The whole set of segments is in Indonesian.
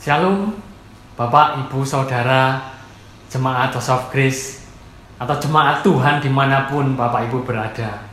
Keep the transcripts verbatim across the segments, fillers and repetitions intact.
Shalom, Bapak, Ibu, Saudara, Jemaat House of Grace, atau Jemaat Tuhan dimanapun Bapak Ibu berada.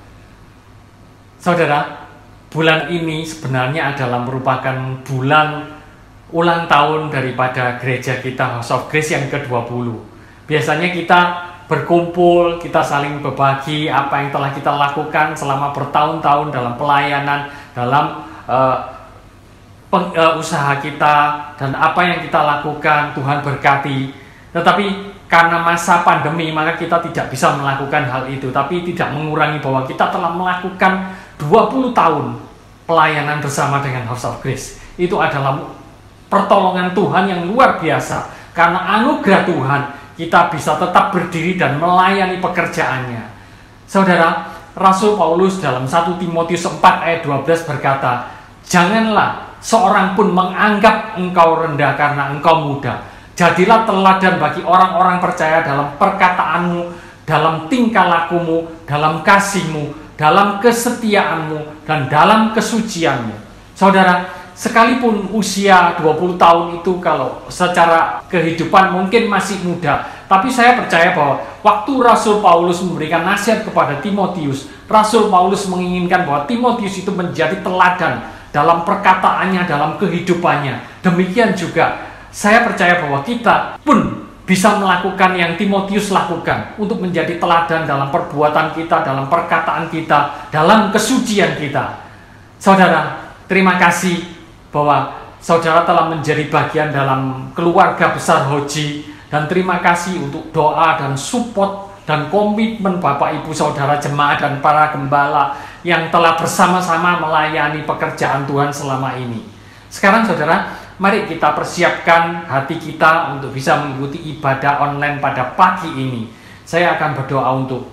Saudara, bulan ini sebenarnya adalah merupakan bulan ulang tahun daripada gereja kita House of Grace yang ke dua puluh. Biasanya kita berkumpul, kita saling berbagi apa yang telah kita lakukan selama bertahun-tahun dalam pelayanan, dalam uh, Peng, uh, usaha kita, dan apa yang kita lakukan Tuhan berkati. Tetapi karena masa pandemi maka kita tidak bisa melakukan hal itu. Tapi tidak mengurangi bahwa kita telah melakukan dua puluh tahun pelayanan bersama dengan House of Grace. Itu adalah pertolongan Tuhan yang luar biasa. Karena anugerah Tuhan kita bisa tetap berdiri dan melayani pekerjaannya. Saudara, Rasul Paulus dalam satu Timotius empat ayat dua belas berkata, "Janganlah seorang pun menganggap engkau rendah karena engkau muda. Jadilah teladan bagi orang-orang percaya dalam perkataanmu, dalam tingkah lakumu, dalam kasihmu, dalam kesetiaanmu, dan dalam kesucianmu." Saudara, sekalipun usia dua puluh tahun itu kalau secara kehidupan mungkin masih muda, tapi saya percaya bahwa waktu Rasul Paulus memberikan nasihat kepada Timotius, Rasul Paulus menginginkan bahwa Timotius itu menjadi teladan dalam perkataannya, dalam kehidupannya. Demikian juga saya percaya bahwa kita pun bisa melakukan yang Timotius lakukan untuk menjadi teladan dalam perbuatan kita, dalam perkataan kita, dalam kesucian kita. Saudara, terima kasih bahwa saudara telah menjadi bagian dalam keluarga besar Hoji, dan terima kasih untuk doa dan support dan komitmen Bapak Ibu Saudara jemaat dan para gembala yang telah bersama-sama melayani pekerjaan Tuhan selama ini. Sekarang saudara, mari kita persiapkan hati kita untuk bisa mengikuti ibadah online pada pagi ini. Saya akan berdoa untuk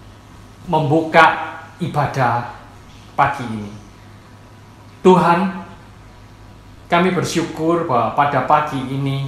membuka ibadah pagi ini. Tuhan, kami bersyukur bahwa pada pagi ini,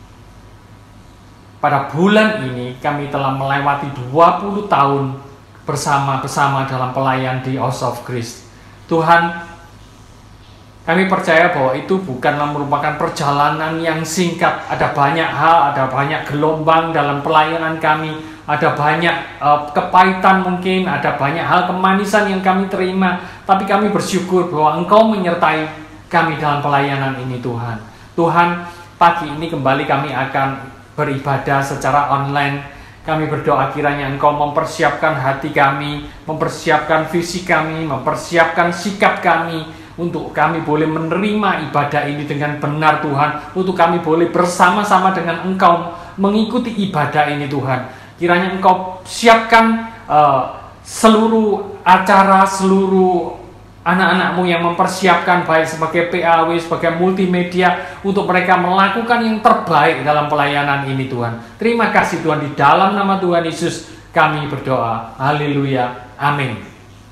pada bulan ini kami telah melewati dua puluh tahun bersama-bersama dalam pelayan di House of Grace. Tuhan, kami percaya bahwa itu bukanlah merupakan perjalanan yang singkat. Ada banyak hal, ada banyak gelombang dalam pelayanan kami, ada banyak uh, kepahitan mungkin, ada banyak hal kemanisan yang kami terima. Tapi kami bersyukur bahwa Engkau menyertai kami dalam pelayanan ini, Tuhan. Tuhan, pagi ini kembali kami akan beribadah secara online. Kami berdoa kiranya Engkau mempersiapkan hati kami, mempersiapkan visi kami, mempersiapkan sikap kami, untuk kami boleh menerima ibadah ini dengan benar, Tuhan. Untuk kami boleh bersama-sama dengan Engkau mengikuti ibadah ini, Tuhan. Kiranya Engkau siapkan uh, seluruh acara, seluruh anak-anakmu yang mempersiapkan baik sebagai P A W, sebagai multimedia, untuk mereka melakukan yang terbaik dalam pelayanan ini, Tuhan. Terima kasih Tuhan, di dalam nama Tuhan Yesus kami berdoa. Haleluya. Amin.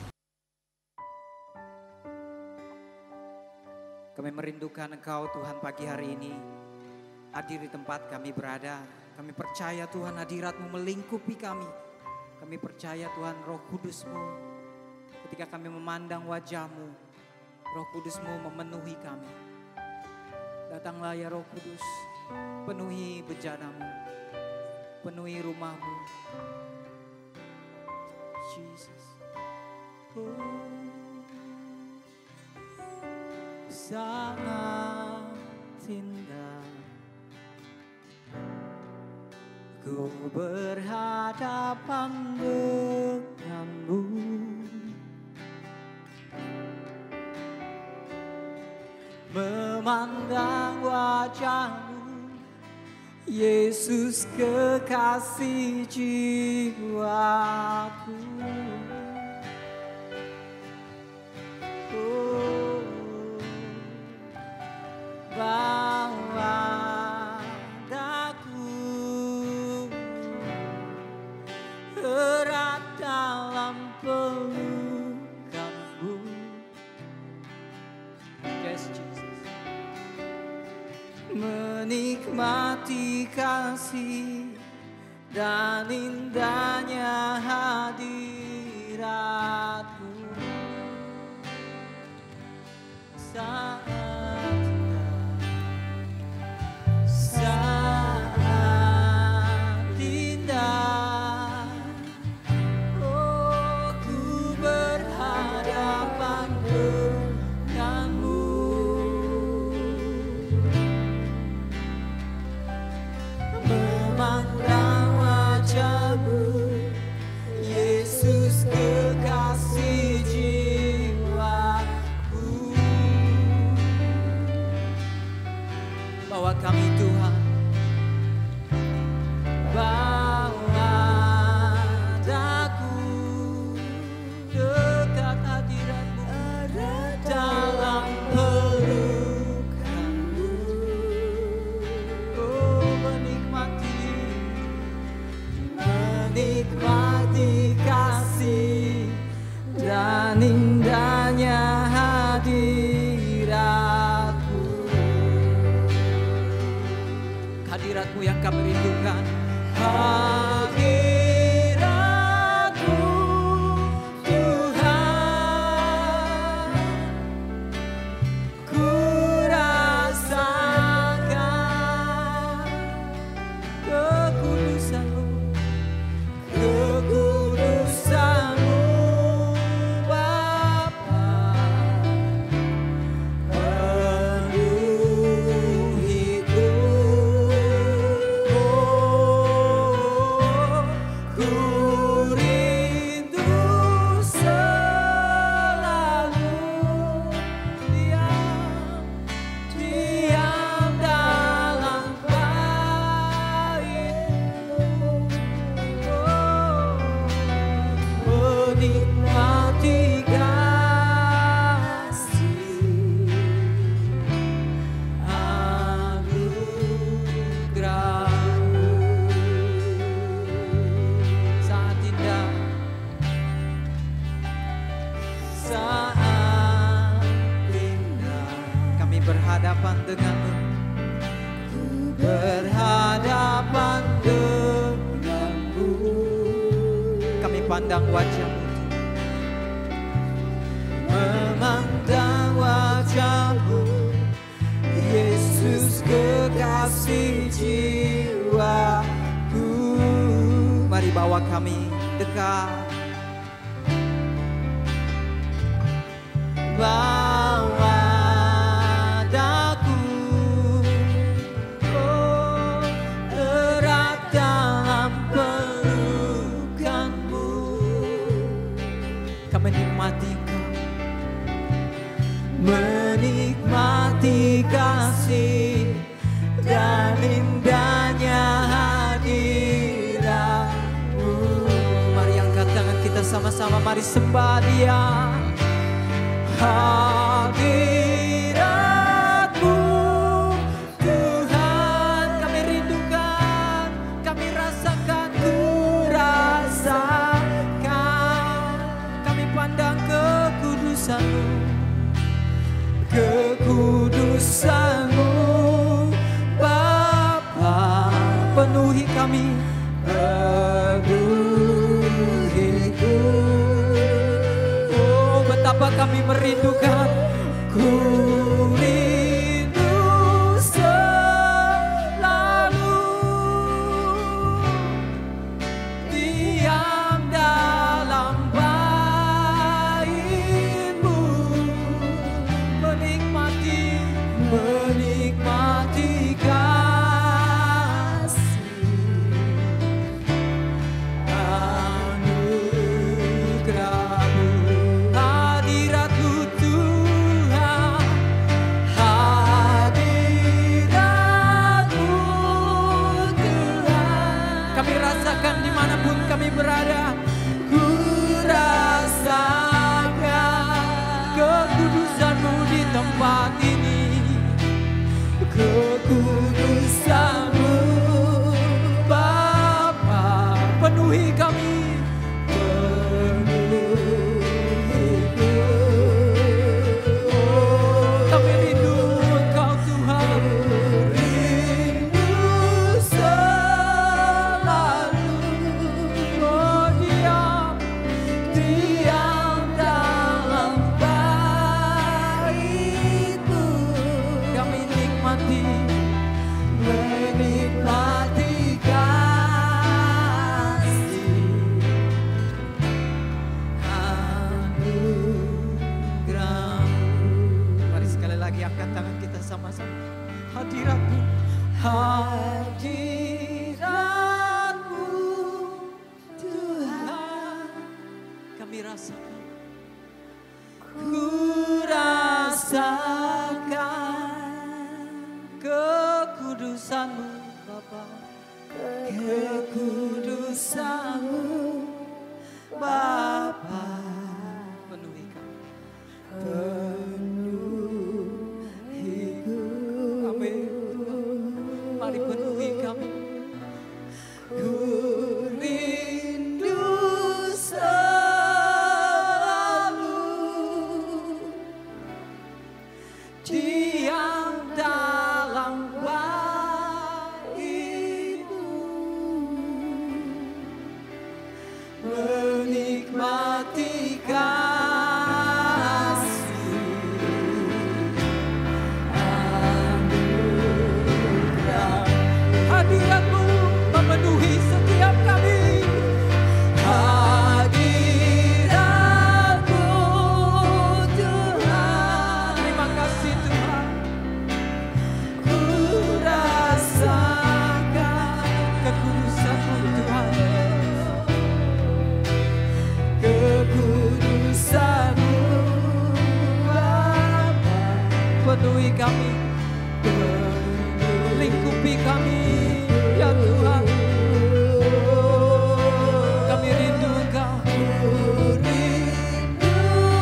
Kami merindukan Engkau Tuhan pagi hari ini. Hadir di tempat kami berada. Kami percaya Tuhan hadirat-Mu melingkupi kami. Kami percaya Tuhan Roh Kudus-Mu, ketika kami memandang wajah-Mu, Roh Kudus-Mu memenuhi kami. Datanglah ya Roh Kudus, penuhi bejana-Mu, penuhi rumah-Mu. Jesus. Oh, sangat indah ku berhadapan denganmu. Memandang wajah-Mu, Yesus kekasih jiwaku. Oh, bawa daku erat dalam pelukan-Mu. Yes, Jesus. Menikmati kasih dan indahnya hadirat-Mu. Saat kami rindukan hadirat-Mu Tuhan. Ku rasakan kekudusan-Mu, kekudusan-Mu Bapa, penuhiku. Oh, ku rindu selalu diam, diam dalam bait-Mu. Oh, menikmati kasih anugerah-Mu. Saat indah, saat indah kami berhadapan denganmu, berhadapan denganmu. Kami pandang wajah-Mu, memandang wajah-Mu, Yesus kekasih jiwaku. Mari bawa kami dekat, bawa daku, oh, erat dalam pelukan-Mu. Kami menikmati Kau, menikmati kasih dan indahnya hadirat-Mu. Mari angkat tangan kita sama-sama, mari sembah Dia. Hadirat-Mu Tuhan, kami rindukan, kami rasakan, ku rasakan. Kami pandang kekudusan-Mu, kekudusan-Mu Bapa, penuhi kami, penuhiku. Oh, betapa kami merindukan, ku rindu selalu diam dalam bait-Mu, menikmati, menikmati kasih anugerah-Mu. Hadirat-Mu Tuhan, hadirat-Mu Tuhan. Kami rasakan dimanapun kami berada, ku rasakan kekudusan-Mu di tempat ini, kekudusan-Mu Bapa, penuhi kami, penuhiku. Oh, kami rindu Engkau Tuhan, rindu selalu. Oh, diam, diam dalam bait-Mu. Kami nikmati, menikmati kasih anugerah-Mu. Mari sekali lagi angkat tangan kita sama-sama. Hadirat-Mu, hadirat-Mu Tuhan, kami rasakan, ku rasakan kekudusan-Mu Bapa, kekudusan-Mu Bapa, penuhi kami, penuhiku. Amin. Mari penuhi kami, ku rindu selalu diam dalam bait penuhi kami, lingkupi kami, ya Tuhan. Kami rindu Engkau, rindu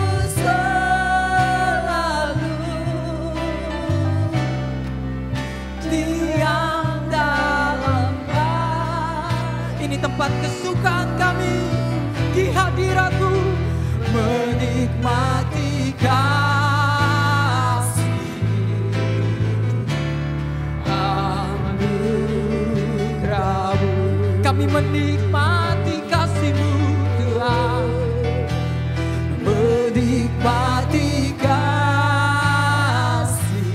selalu diam dalam bait. Ini tempat kesukaan kami, di hadirat-Mu menikmati kasih anugerah-Mu. Kami menikmati kasih-Mu Tuhan, menikmati kasih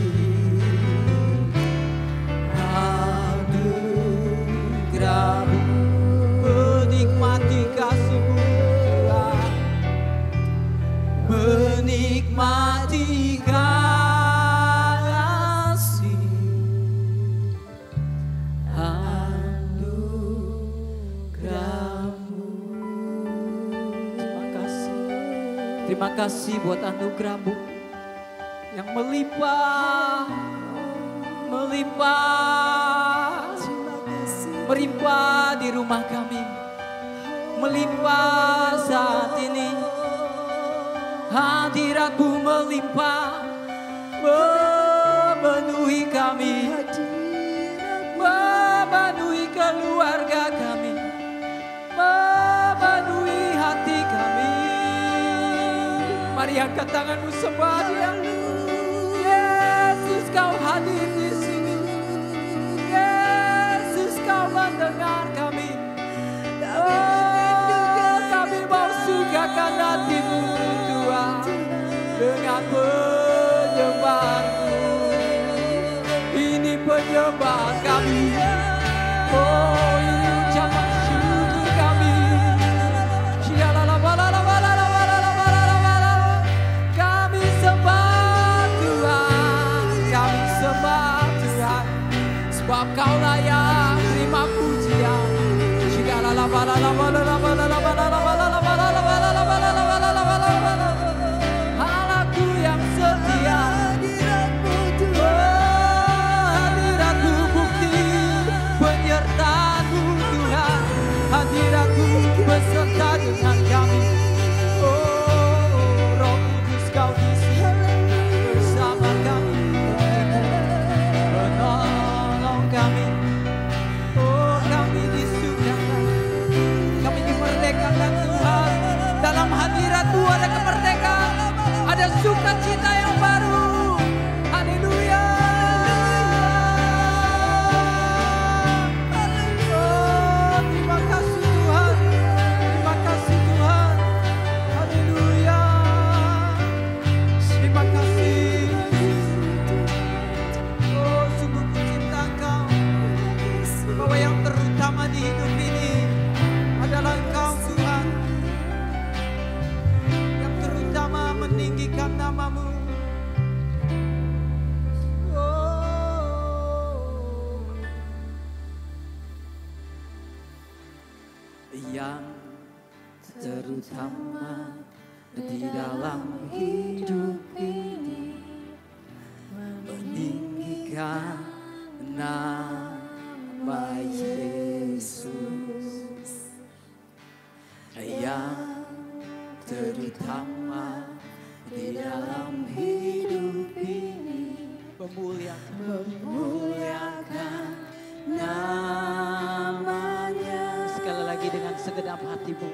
anugerah-Mu, menikmati kasih-Mu Tuhan, menikmati kasih anugerah-Mu. Terima kasih, terima kasih buat anugerah-Mu yang melimpah, melimpah, melimpah di rumah kami, melimpah saat ini. Hadirat-Mu melimpah, memenuhi kami, memenuhi keluarga kami, memenuhi hati kami. Mari angkat tanganmu sembah Dia. Yesus, Kau hadir di sini. Yesus, Kau mendengar kami. Oh, kami mau sukakan hati-Mu Tuhan dengan penyembahan-Mu. Ini penyembahan kami. Oh, ini ucapan syukur kami. Kami sembah Tuhan, kami sembah Tuhan, sebab Kau layak terima pujian. Allahku yang setia, hadirat-Mu bukti penyertaan-Mu Tuhan, hadirat-Mu beserta dengan kami. Oh, Roh Kudus, Kau di sini bersama kami, menolong kami. Oh, kami disucikan, kami dimerdekakan Tuhan. Dalam hadirat-Mu ada kemerdekaan, ada sukacita yang baru. Haleluya. Oh, terima kasih Tuhan, terima kasih Tuhan. Haleluya. Terima kasih. Oh, sungguh ku cinta Engkau, bahwa yang terutama di hidup ini adalah Engkau Tuhan, yang terutama meninggikan nama-Mu. Oh, yang terutama di dalam hidup ini, meninggikan nama Yesus. Yang terutama di dalam hidup ini, memuliakan, memuliakan namanya. Sekali lagi dengan segenap hatimu.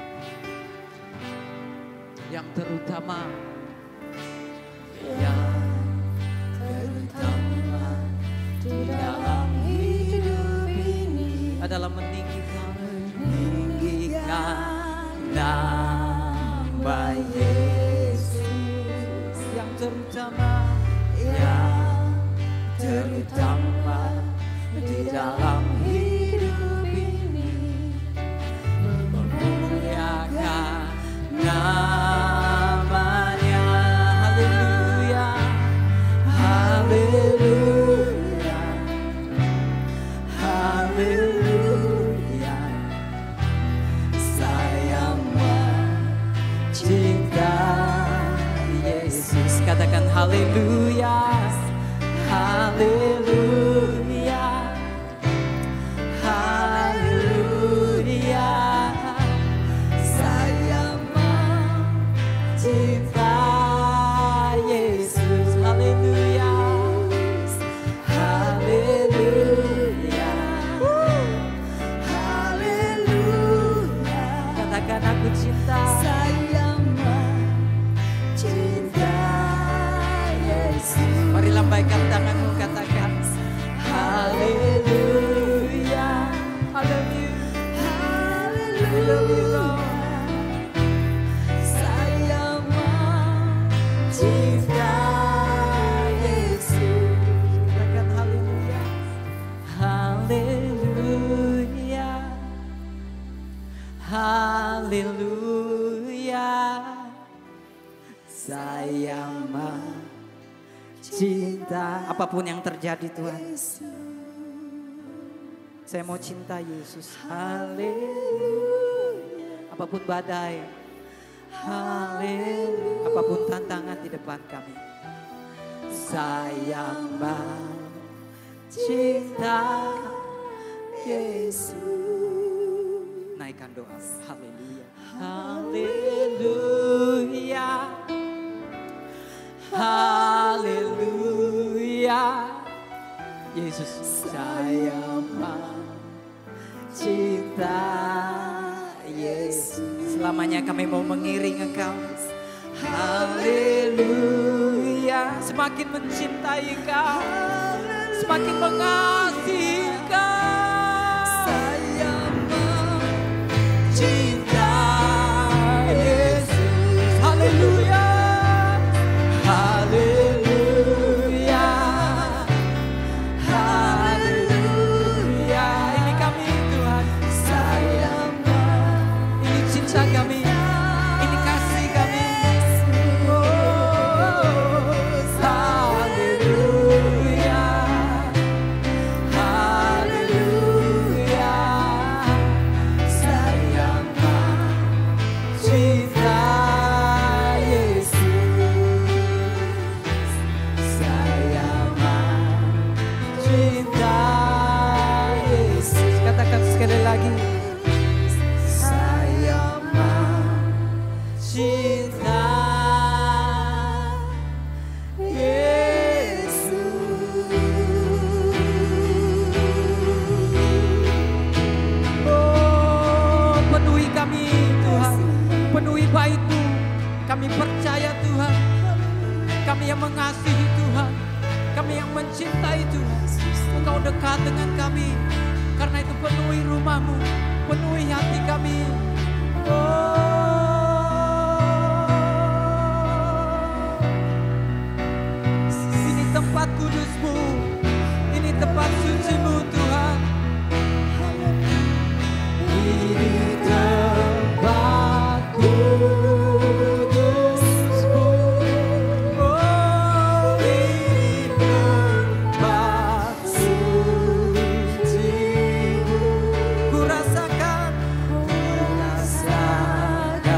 Yang terutama, yang terutama di dalam hidup ini adalah meninggikan, meninggikan nama Yesus. Yang terutama, yang terutama di dalam hidup ini, memuliakan namanya. Haleluya, haleluya, haleluya. Saya mencintai Yesus. Katakan haleluya. Haleluya, haleluya, saya mencinta Yesus. Haleluya, haleluya, haleluya. Katakan aku cinta, saya mencinta Yesus. Mari lambaikan tanganmu, katakan haleluya, haleluya, haleluya. Saya mencinta Yesus. Katakan haleluya, haleluya, haleluya. Saya mencinta. Apapun yang terjadi Tuhan, saya mau cinta Yesus. Haleluya. Apapun badai, haleluya. Apapun tantangan di depan kami, saya mencinta Yesus. Naikkan doa. Haleluya, haleluya, haleluya. Yesus, saya mencinta Yesus. Selamanya kami mau mengiring Engkau. Haleluya. Semakin mencintai Engkau, semakin mengasihi Engkau. Saya mencinta Yesus. Haleluya, haleluya, haleluya. Ini kami Tuhan, saya ini cinta kami, ini kasih kami. Oh, haleluya, haleluya. Saya mencinta Yesus. Saya mencinta Yesus. Katakan sekali lagi. Saya mencinta Yesus. Oh, penuhi kami Tuhan, penuhi bait-Mu. Kami percaya Tuhan, kami yang mengasihi Tuhan, kami yang mencintai Tuhan. Engkau dekat dengan kami, karena itu penuhi rumah-Mu, penuhi hati kami. Oh, ini tempat kudus-Mu, ini tempat suci-Mu Tuhan. Ini tempat kudus-Mu. Oh, ini tempat suci-Mu. Ku rasakan, ku rasakan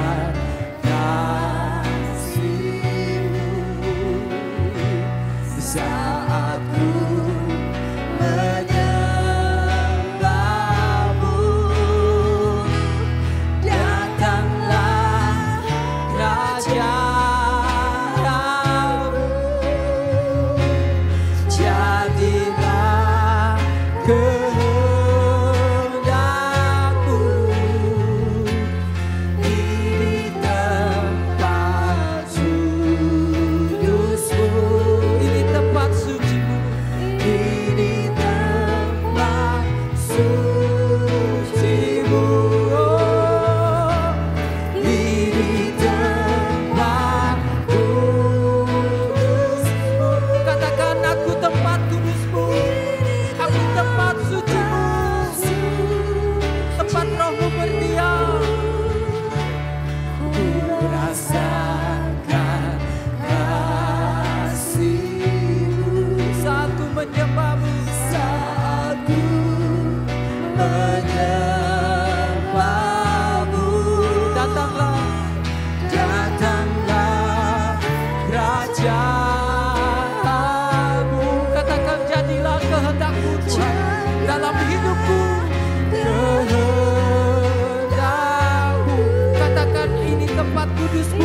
kudus-Mu.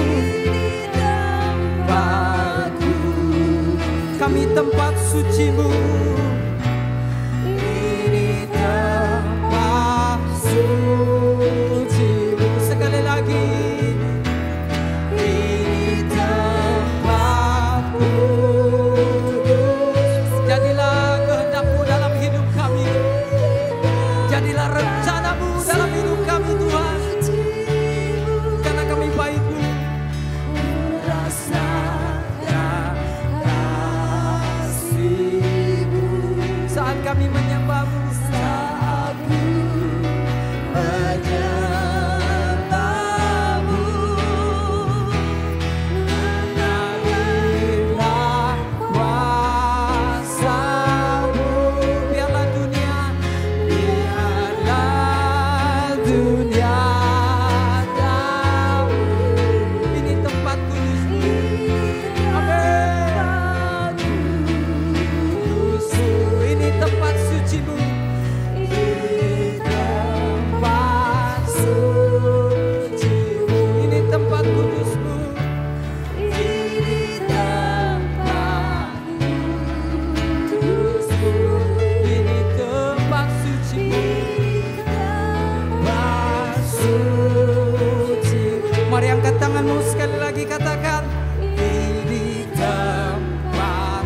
Kami tempat suci-Mu. Ini tempat suci-Mu. Sekali lagi. Ini tempat kudus. Jadilah kehendak-Mu dalam hidup kami. Jadilah rencana-Mu dalam hidup kami, Tuhan. Karena kami baik-Mu. Saat kami menyembah-Mu, saat ku menyembah-Mu, menarilah kuasa-Mu. Biarlah dunia, biarlah dunia tahu ini tempat kudus-Mu. Amin. Kudus-Mu, ini tempat suci-Mu. Ini tempat suci-Mu. Ini tempat kudus-Mu. Ini tempat kudus-Mu. Ini tempat suci-Mu. Tempat suci-Mu. Mari angkat tanganmu sekali lagi, katakan ini tempat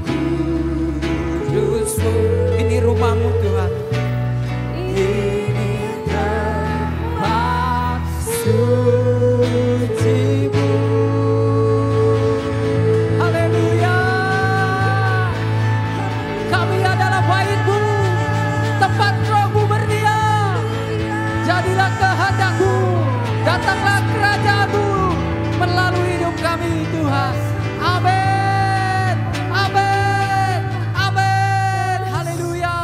kudus-Mu. Ini rumah-Mu, Tuhan. Ini tempat suci-Mu. Haleluya. Kami adalah bait-Mu, tempat Roh-Mu berdiam. Jadilah kehendak-Mu, datanglah kerajaan-Mu melalui hidup kami, Tuhan. Amin. Amin. Amin. Haleluya.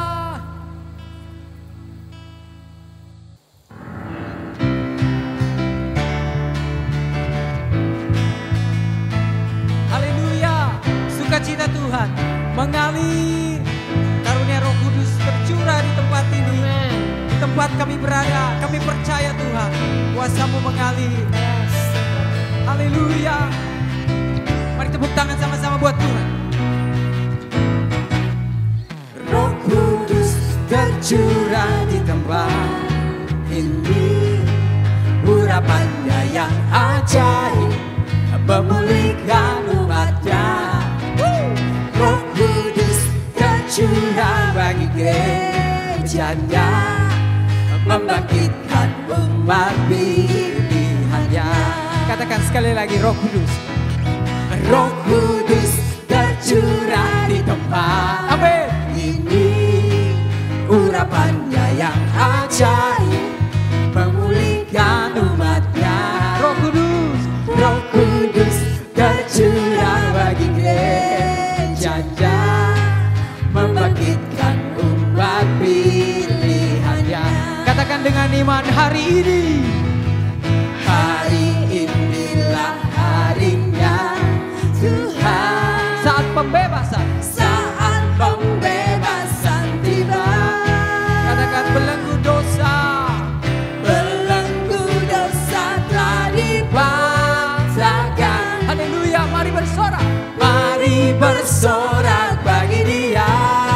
Haleluya. Sukacita Tuhan mengalir, karunia Roh Kudus tercurah di tempat ini. Di tempat kami berada, kami percaya Tuhan, kuasa-Mu mengalir. Haleluya. Mari tepuk tangan sama-sama buat Tuhan. Roh Kudus tercurah di tempat ini, urapannya yang ajaib memulihkan umatnya. Roh Kudus tercurah bagi gerejanya, membangkitkan umat pilihannya. Katakan sekali lagi, Roh Kudus. Roh Kudus tercurah di tempat Amin. Ini, urapannya yang ajaib memulihkan umatnya. Roh Kudus, Roh Kudus tercurah bagi gerejanya, membangkitkan umat pilihannya. Katakan dengan iman, hari ini, hari inilah harinya Tuhan. Saat pembebasan, saat pembebasan tiba. Katakan belenggu dosa, belenggu dosa telah dipatahkan. Haleluya, mari bersorak, mari bersorak bagi Dia.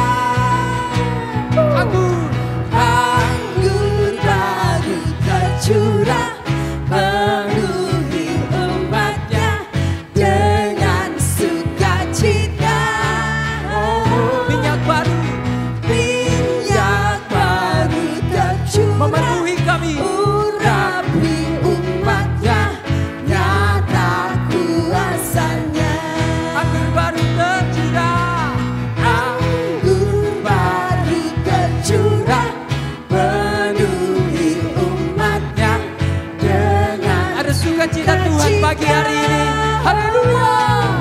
Anggur, anggur baru tercurah penuhi umatnya dengan sukacita. Oh, minyak baru, minyak baru tercurah memenuhi kami, urapi umatnya, nyata kuasanya. Anggur baru tercurah, anggur baru tercurah penuhi umatnya dengan ada sukacita Tuhan pagi hari ini. Haleluya.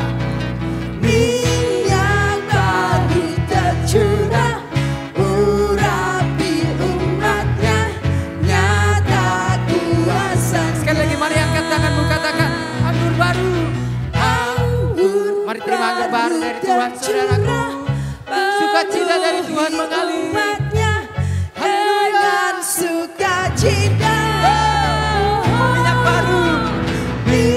Minyak baru tercurah, urapi umatnya, nyata kuasa. Sekali lagi mari angkat tanganmu, katakan anggur baru. Anggur, mari terima anggur baru dari Tuhan, saudaraku. Sukacita dari Tuhan mengalir. Haleluya. Sukacita. Minyak baru, minyak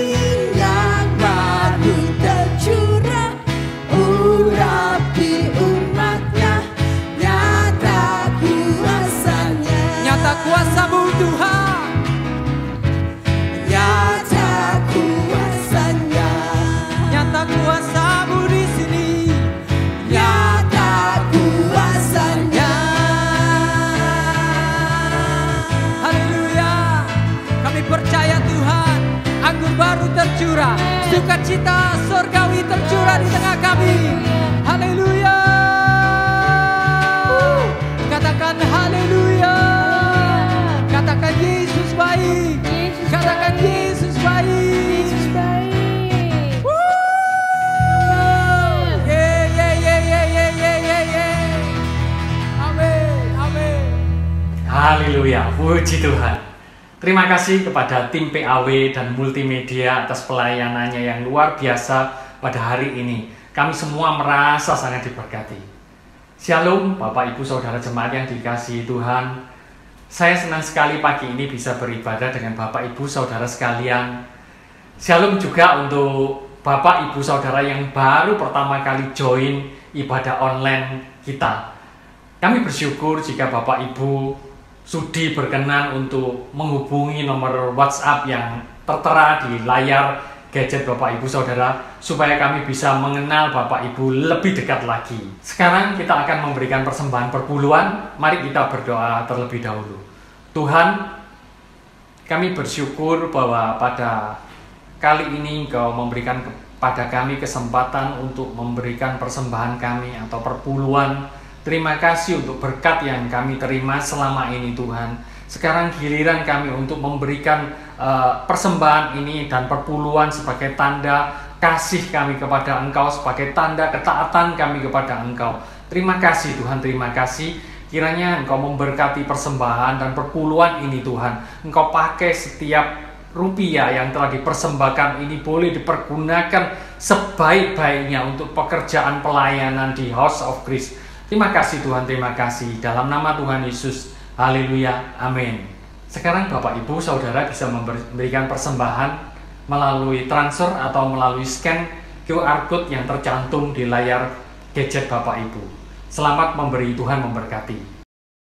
tercurah, sukacita surgawi tercurah di tengah kami. Haleluya. Katakan haleluya. Katakan Yesus baik. Katakan Yesus baik. Yesus baik. Ye ye ye ye ye ye ye ye. Amin. Amin. Haleluya, puji Tuhan. Terima kasih kepada tim P A W dan multimedia atas pelayanannya yang luar biasa pada hari ini. Kami semua merasa sangat diberkati. Shalom Bapak Ibu Saudara Jemaat yang dikasihi Tuhan. Saya senang sekali pagi ini bisa beribadah dengan Bapak Ibu Saudara sekalian. Shalom juga untuk Bapak Ibu Saudara yang baru pertama kali join ibadah online kita. Kami bersyukur jika Bapak Ibu sudi berkenan untuk menghubungi nomor WhatsApp yang tertera di layar gadget Bapak Ibu Saudara supaya kami bisa mengenal Bapak Ibu lebih dekat lagi. Sekarang kita akan memberikan persembahan perpuluhan. Mari kita berdoa terlebih dahulu. Tuhan, kami bersyukur bahwa pada kali ini Engkau memberikan kepada kami kesempatan untuk memberikan persembahan kami atau perpuluhan. Terima kasih untuk berkat yang kami terima selama ini Tuhan. Sekarang giliran kami untuk memberikan uh, persembahan ini dan perpuluhan sebagai tanda kasih kami kepada Engkau, sebagai tanda ketaatan kami kepada Engkau. Terima kasih Tuhan, terima kasih. Kiranya Engkau memberkati persembahan dan perpuluhan ini Tuhan. Engkau pakai setiap rupiah yang telah dipersembahkan ini boleh dipergunakan sebaik-baiknya untuk pekerjaan pelayanan di House of Grace. Terima kasih Tuhan, terima kasih. Dalam nama Tuhan Yesus, haleluya, amin. Sekarang Bapak Ibu Saudara bisa memberikan persembahan melalui transfer atau melalui scan Q R code yang tercantum di layar gadget Bapak Ibu. Selamat memberi, Tuhan memberkati.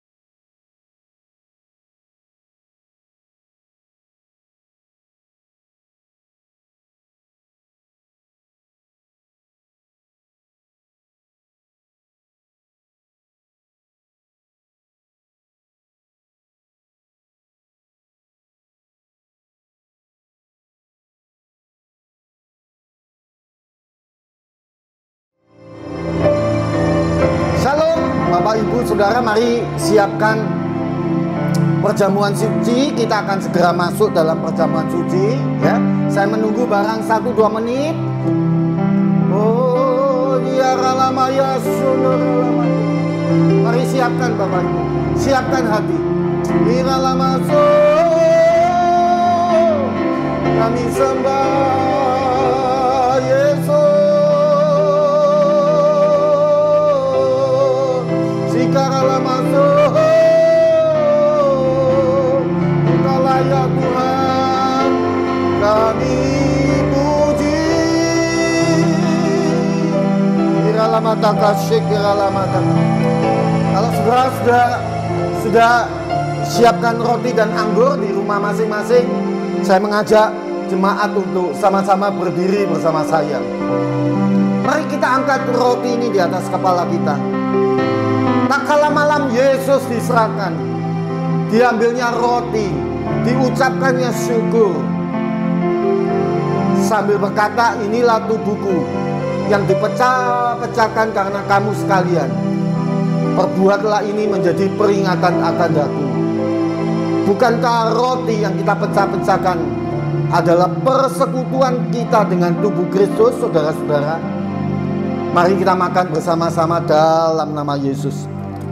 Bapak Ibu Saudara, mari siapkan perjamuan suci. Kita akan segera masuk dalam perjamuan suci ya. Saya menunggu barang satu dua menit. Oh ya lama ya saudara. Mari siapkan Bapak Ibu, siapkan hati. Mira lama so kami sembah Yesus. Karala masuk, Engkau layak Tuhan, kami puji. Kirala mata kasih, kirala mata. Kalau saudara sudah sudah siapkan roti dan anggur di rumah masing-masing, saya mengajak jemaat untuk sama-sama berdiri bersama saya. Mari kita angkat roti ini di atas kepala kita. Tak kala malam Yesus diserahkan, diambilnya roti, diucapkannya syukur, sambil berkata, inilah tubuhku yang dipecah-pecahkan karena kamu sekalian. Perbuatlah ini menjadi peringatan akan aku. Bukankah roti yang kita pecah-pecahkan adalah persekutuan kita dengan tubuh Kristus, saudara-saudara? Mari kita makan bersama-sama dalam nama Yesus.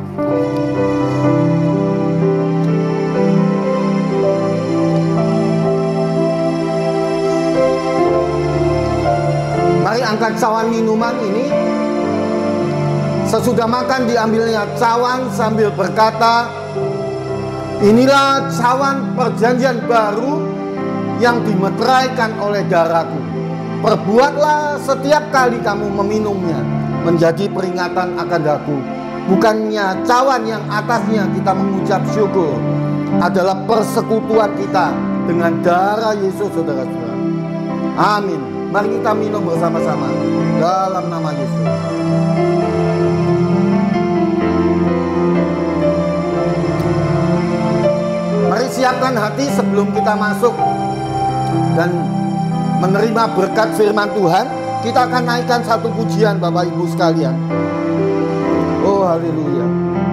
Mari angkat cawan minuman ini. Sesudah makan diambilnya cawan sambil berkata, inilah cawan perjanjian baru yang dimeteraikan oleh darahku. Perbuatlah setiap kali kamu meminumnya menjadi peringatan akan aku. Bukannya cawan yang atasnya kita mengucap syukur adalah persekutuan kita dengan darah Yesus, saudara-saudara. Amin. Mari kita minum bersama-sama dalam nama Yesus. Mari siapkan hati sebelum kita masuk dan menerima berkat firman Tuhan, kita akan naikkan satu pujian Bapak Ibu sekalian. Oh haleluya.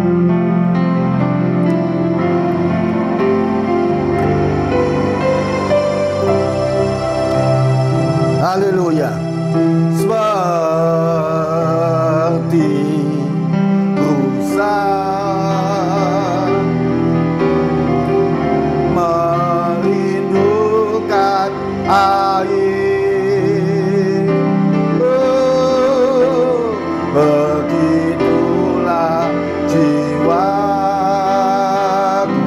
Haleluya. Seperti rusa merindukan air, oh, begitulah jiwaku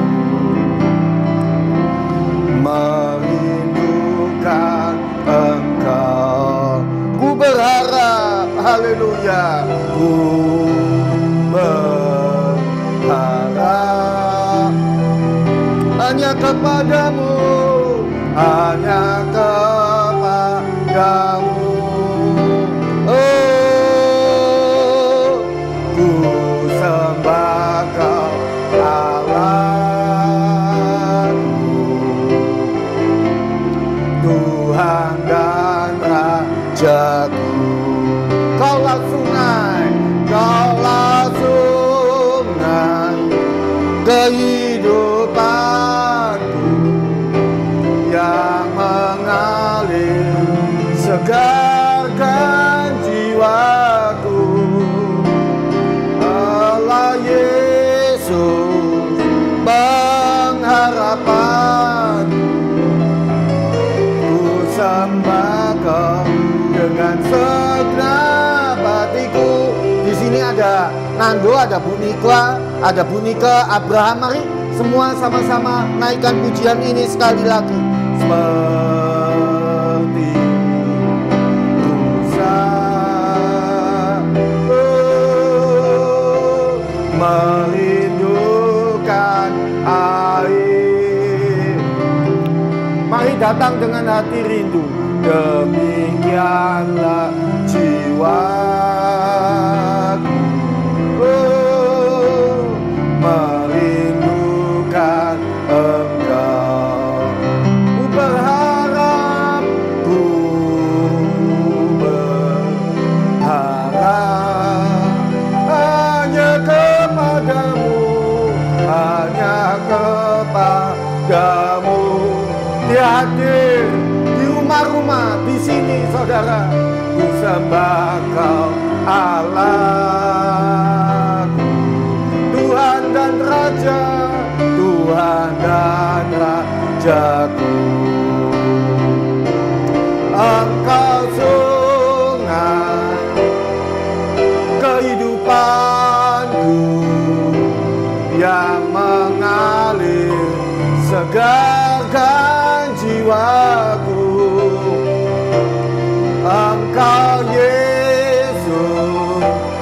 merindukan Engkau. Ku berharap, haleluya, ku berharap hanya kepadamu, hanya kepadamu. Oh, ku sembah Kau Allahku, Tuhan dan Rajaku. Kaulah sungai, Kaulah sungai kehidupanku yang mengalir, segarkan jiwaku. Allah Yesus pengharapanku, ku sembah Kau dengan segenap hatiku. Di sini ada Nando, ada Bu Nikla, ada Bu Nika, Abraham. Mari semua sama-sama naikkan pujian ini sekali lagi. Seperti rusa, oh, merindukan air. Mari datang dengan hati rindu. Demikianlah jiwaku, oh, merindukan Engkau. Ku berharap, ku berharap hanya kepadamu, hanya kepadamu. Dia hadir di rumah-rumah di sini, saudara. Ku sembah Kau Allahku, Tuhan dan Raja, Tuhan dan Rajaku. Engkau sungai kehidupanku yang mengalir, segarkan jiwaku. Engkau Yesus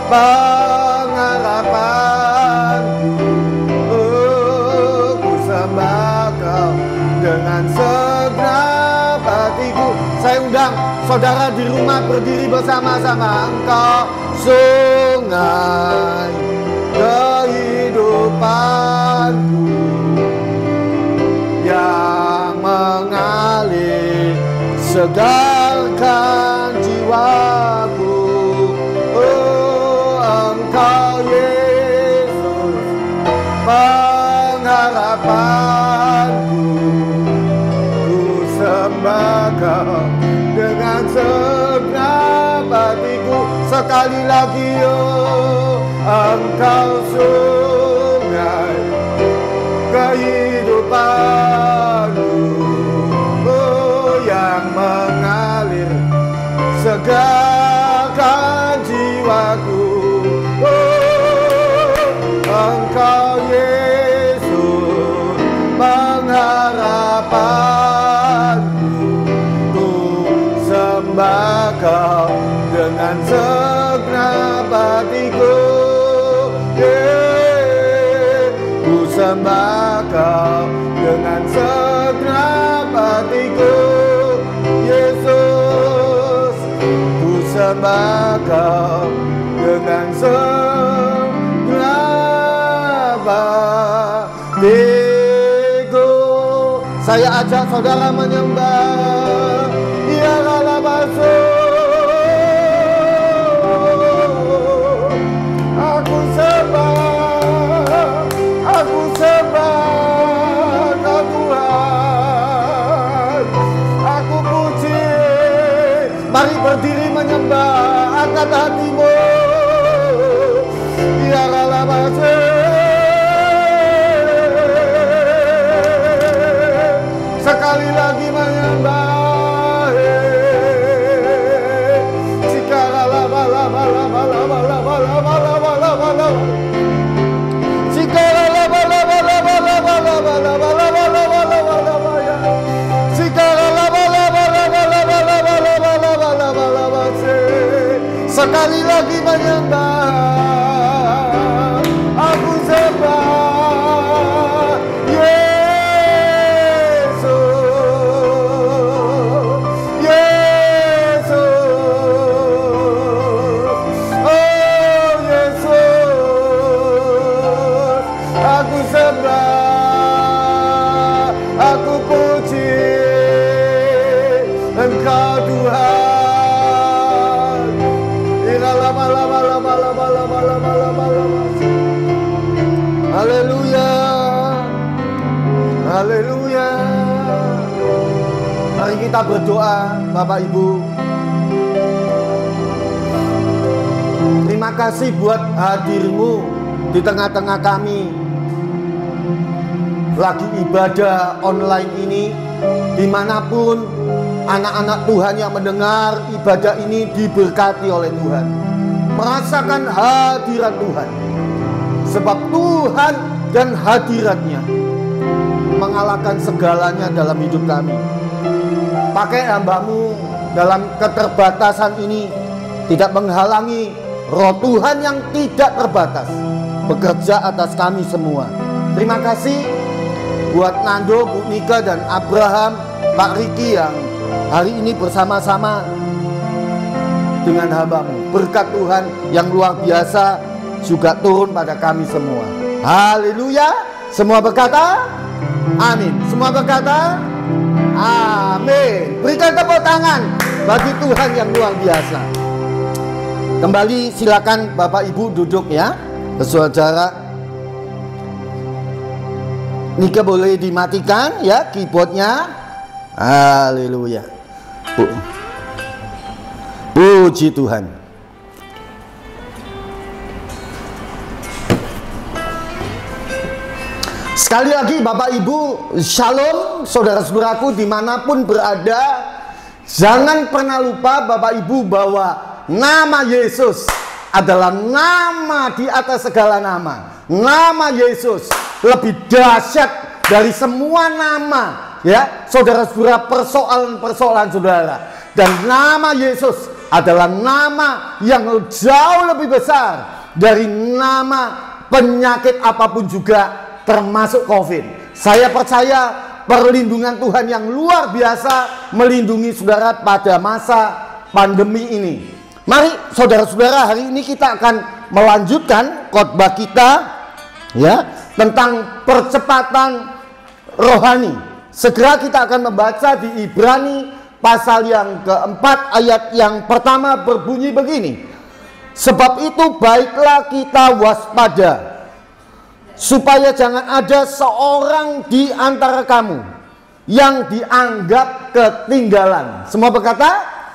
pengharapanku, oh, ku sembah Kau dengan segenap hatiku. Saya undang saudara di rumah berdiri bersama-sama. Engkau sungai kehidupanku yang mengalir, segarkan jiwaku. Oh, Engkau Yesus pengharapanku, ku sembah Kau dengan segenap hatiku. Sekali lagi, oh, Engkau sungai kehidupanku, oh, yang mengalir, segarkan jiwaku. Oh, Engkau Yesus pengharapanku, ku sembah Kau dengan segenap hatiku. Yeah, ku sembah Kau dengan segenap hatiku. Yesus, ku sembah Kau dengan segenap hatiku. Saya ajak saudara menyembah. Ya Mari berdiri menyembah angkat hatimu. Ya Ralabase. Sekali lagi menyembah. Jika Ralaba laba laba laba laba laba laba laba laba. Jika Ralaba laba laba laba laba laba laba laba laba laba ya. Jika Ralaba laba laba laba laba laba laba laba laba. Sekali lagi menyembah. Aku sembah Yesus, Yesus, oh Yesus, aku sembah, aku puji Engkau Tuhan. Lama lama lama lama lama lama lama lama. Haleluya, haleluya. Mari kita berdoa, Bapak Ibu. Terima kasih buat hadirmu di tengah-tengah kami. Lagi ibadah online ini, dimanapun anak-anak Tuhan yang mendengar ibadah ini diberkati oleh Tuhan, merasakan hadirat Tuhan. Sebab Tuhan dan hadiratnya mengalahkan segalanya dalam hidup kami. Pakai hambamu dalam keterbatasan ini, tidak menghalangi roh Tuhan yang tidak terbatas bekerja atas kami semua. Terima kasih buat Nando, Bu Nika, dan Abraham, Pak Riki yang hari ini bersama-sama dengan hambamu. Berkat Tuhan yang luar biasa juga turun pada kami semua. Haleluya. Semua berkata amin. Semua berkata amin. Berikan tepuk tangan bagi Tuhan yang luar biasa. Kembali silakan Bapak Ibu duduk ya. Saudara Nika boleh dimatikan ya keyboardnya. Haleluya. Puji Tuhan. Sekali lagi Bapak Ibu, Shalom saudara-saudaraku dimanapun berada. Jangan pernah lupa Bapak Ibu bahwa nama Yesus adalah nama di atas segala nama. Nama Yesus lebih dahsyat dari semua nama, ya saudara-saudara, persoalan-persoalan saudara. Dan nama Yesus adalah nama yang jauh lebih besar dari nama penyakit apapun juga, termasuk COVID. Saya percaya perlindungan Tuhan yang luar biasa melindungi saudara pada masa pandemi ini. Mari saudara-saudara, hari ini kita akan melanjutkan khotbah kita ya tentang percepatan rohani. Segera kita akan membaca di Ibrani pasal yang keempat ayat yang pertama berbunyi begini. Sebab itu baiklah kita waspada, supaya jangan ada seorang di antara kamu yang dianggap ketinggalan. Semua berkata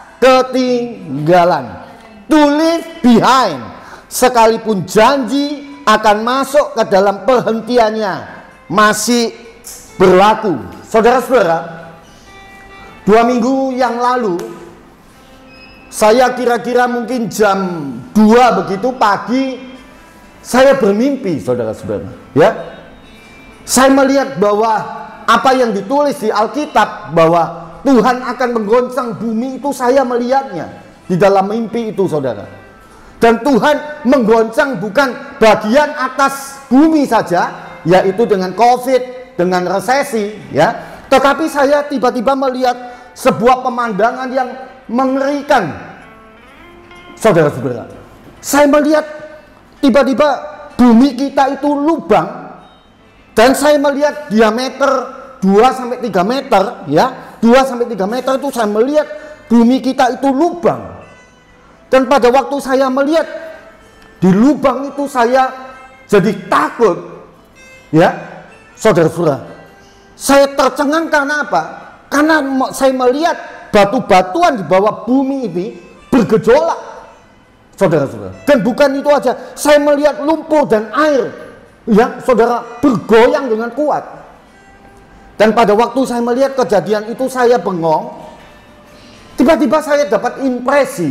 ketinggalan. To leave behind. Sekalipun janji akan masuk ke dalam perhentiannya masih berlaku. Saudara-saudara, dua minggu yang lalu, saya kira-kira mungkin jam dua begitu pagi, saya bermimpi, saudara-saudara, ya. Saya melihat bahwa apa yang ditulis di Alkitab bahwa Tuhan akan menggoncang bumi itu, saya melihatnya di dalam mimpi itu, saudara. Dan Tuhan menggoncang bukan bagian atas bumi saja, yaitu dengan COVID, dengan resesi, ya. Tetapi saya tiba-tiba melihat sebuah pemandangan yang mengerikan, saudara-saudara. Saya melihat tiba-tiba bumi kita itu lubang, dan saya melihat diameter dua sampai tiga meter, ya. dua sampai tiga meter itu saya melihat bumi kita itu lubang. Dan pada waktu saya melihat di lubang itu, saya jadi takut, ya, saudara-saudara. Saya tercengang karena apa? Karena saya melihat batu-batuan di bawah bumi ini bergejolak, saudara-saudara. Dan bukan itu aja, saya melihat lumpur dan air, ya saudara, bergoyang dengan kuat. Dan pada waktu saya melihat kejadian itu, saya bengong. Tiba-tiba saya dapat impresi.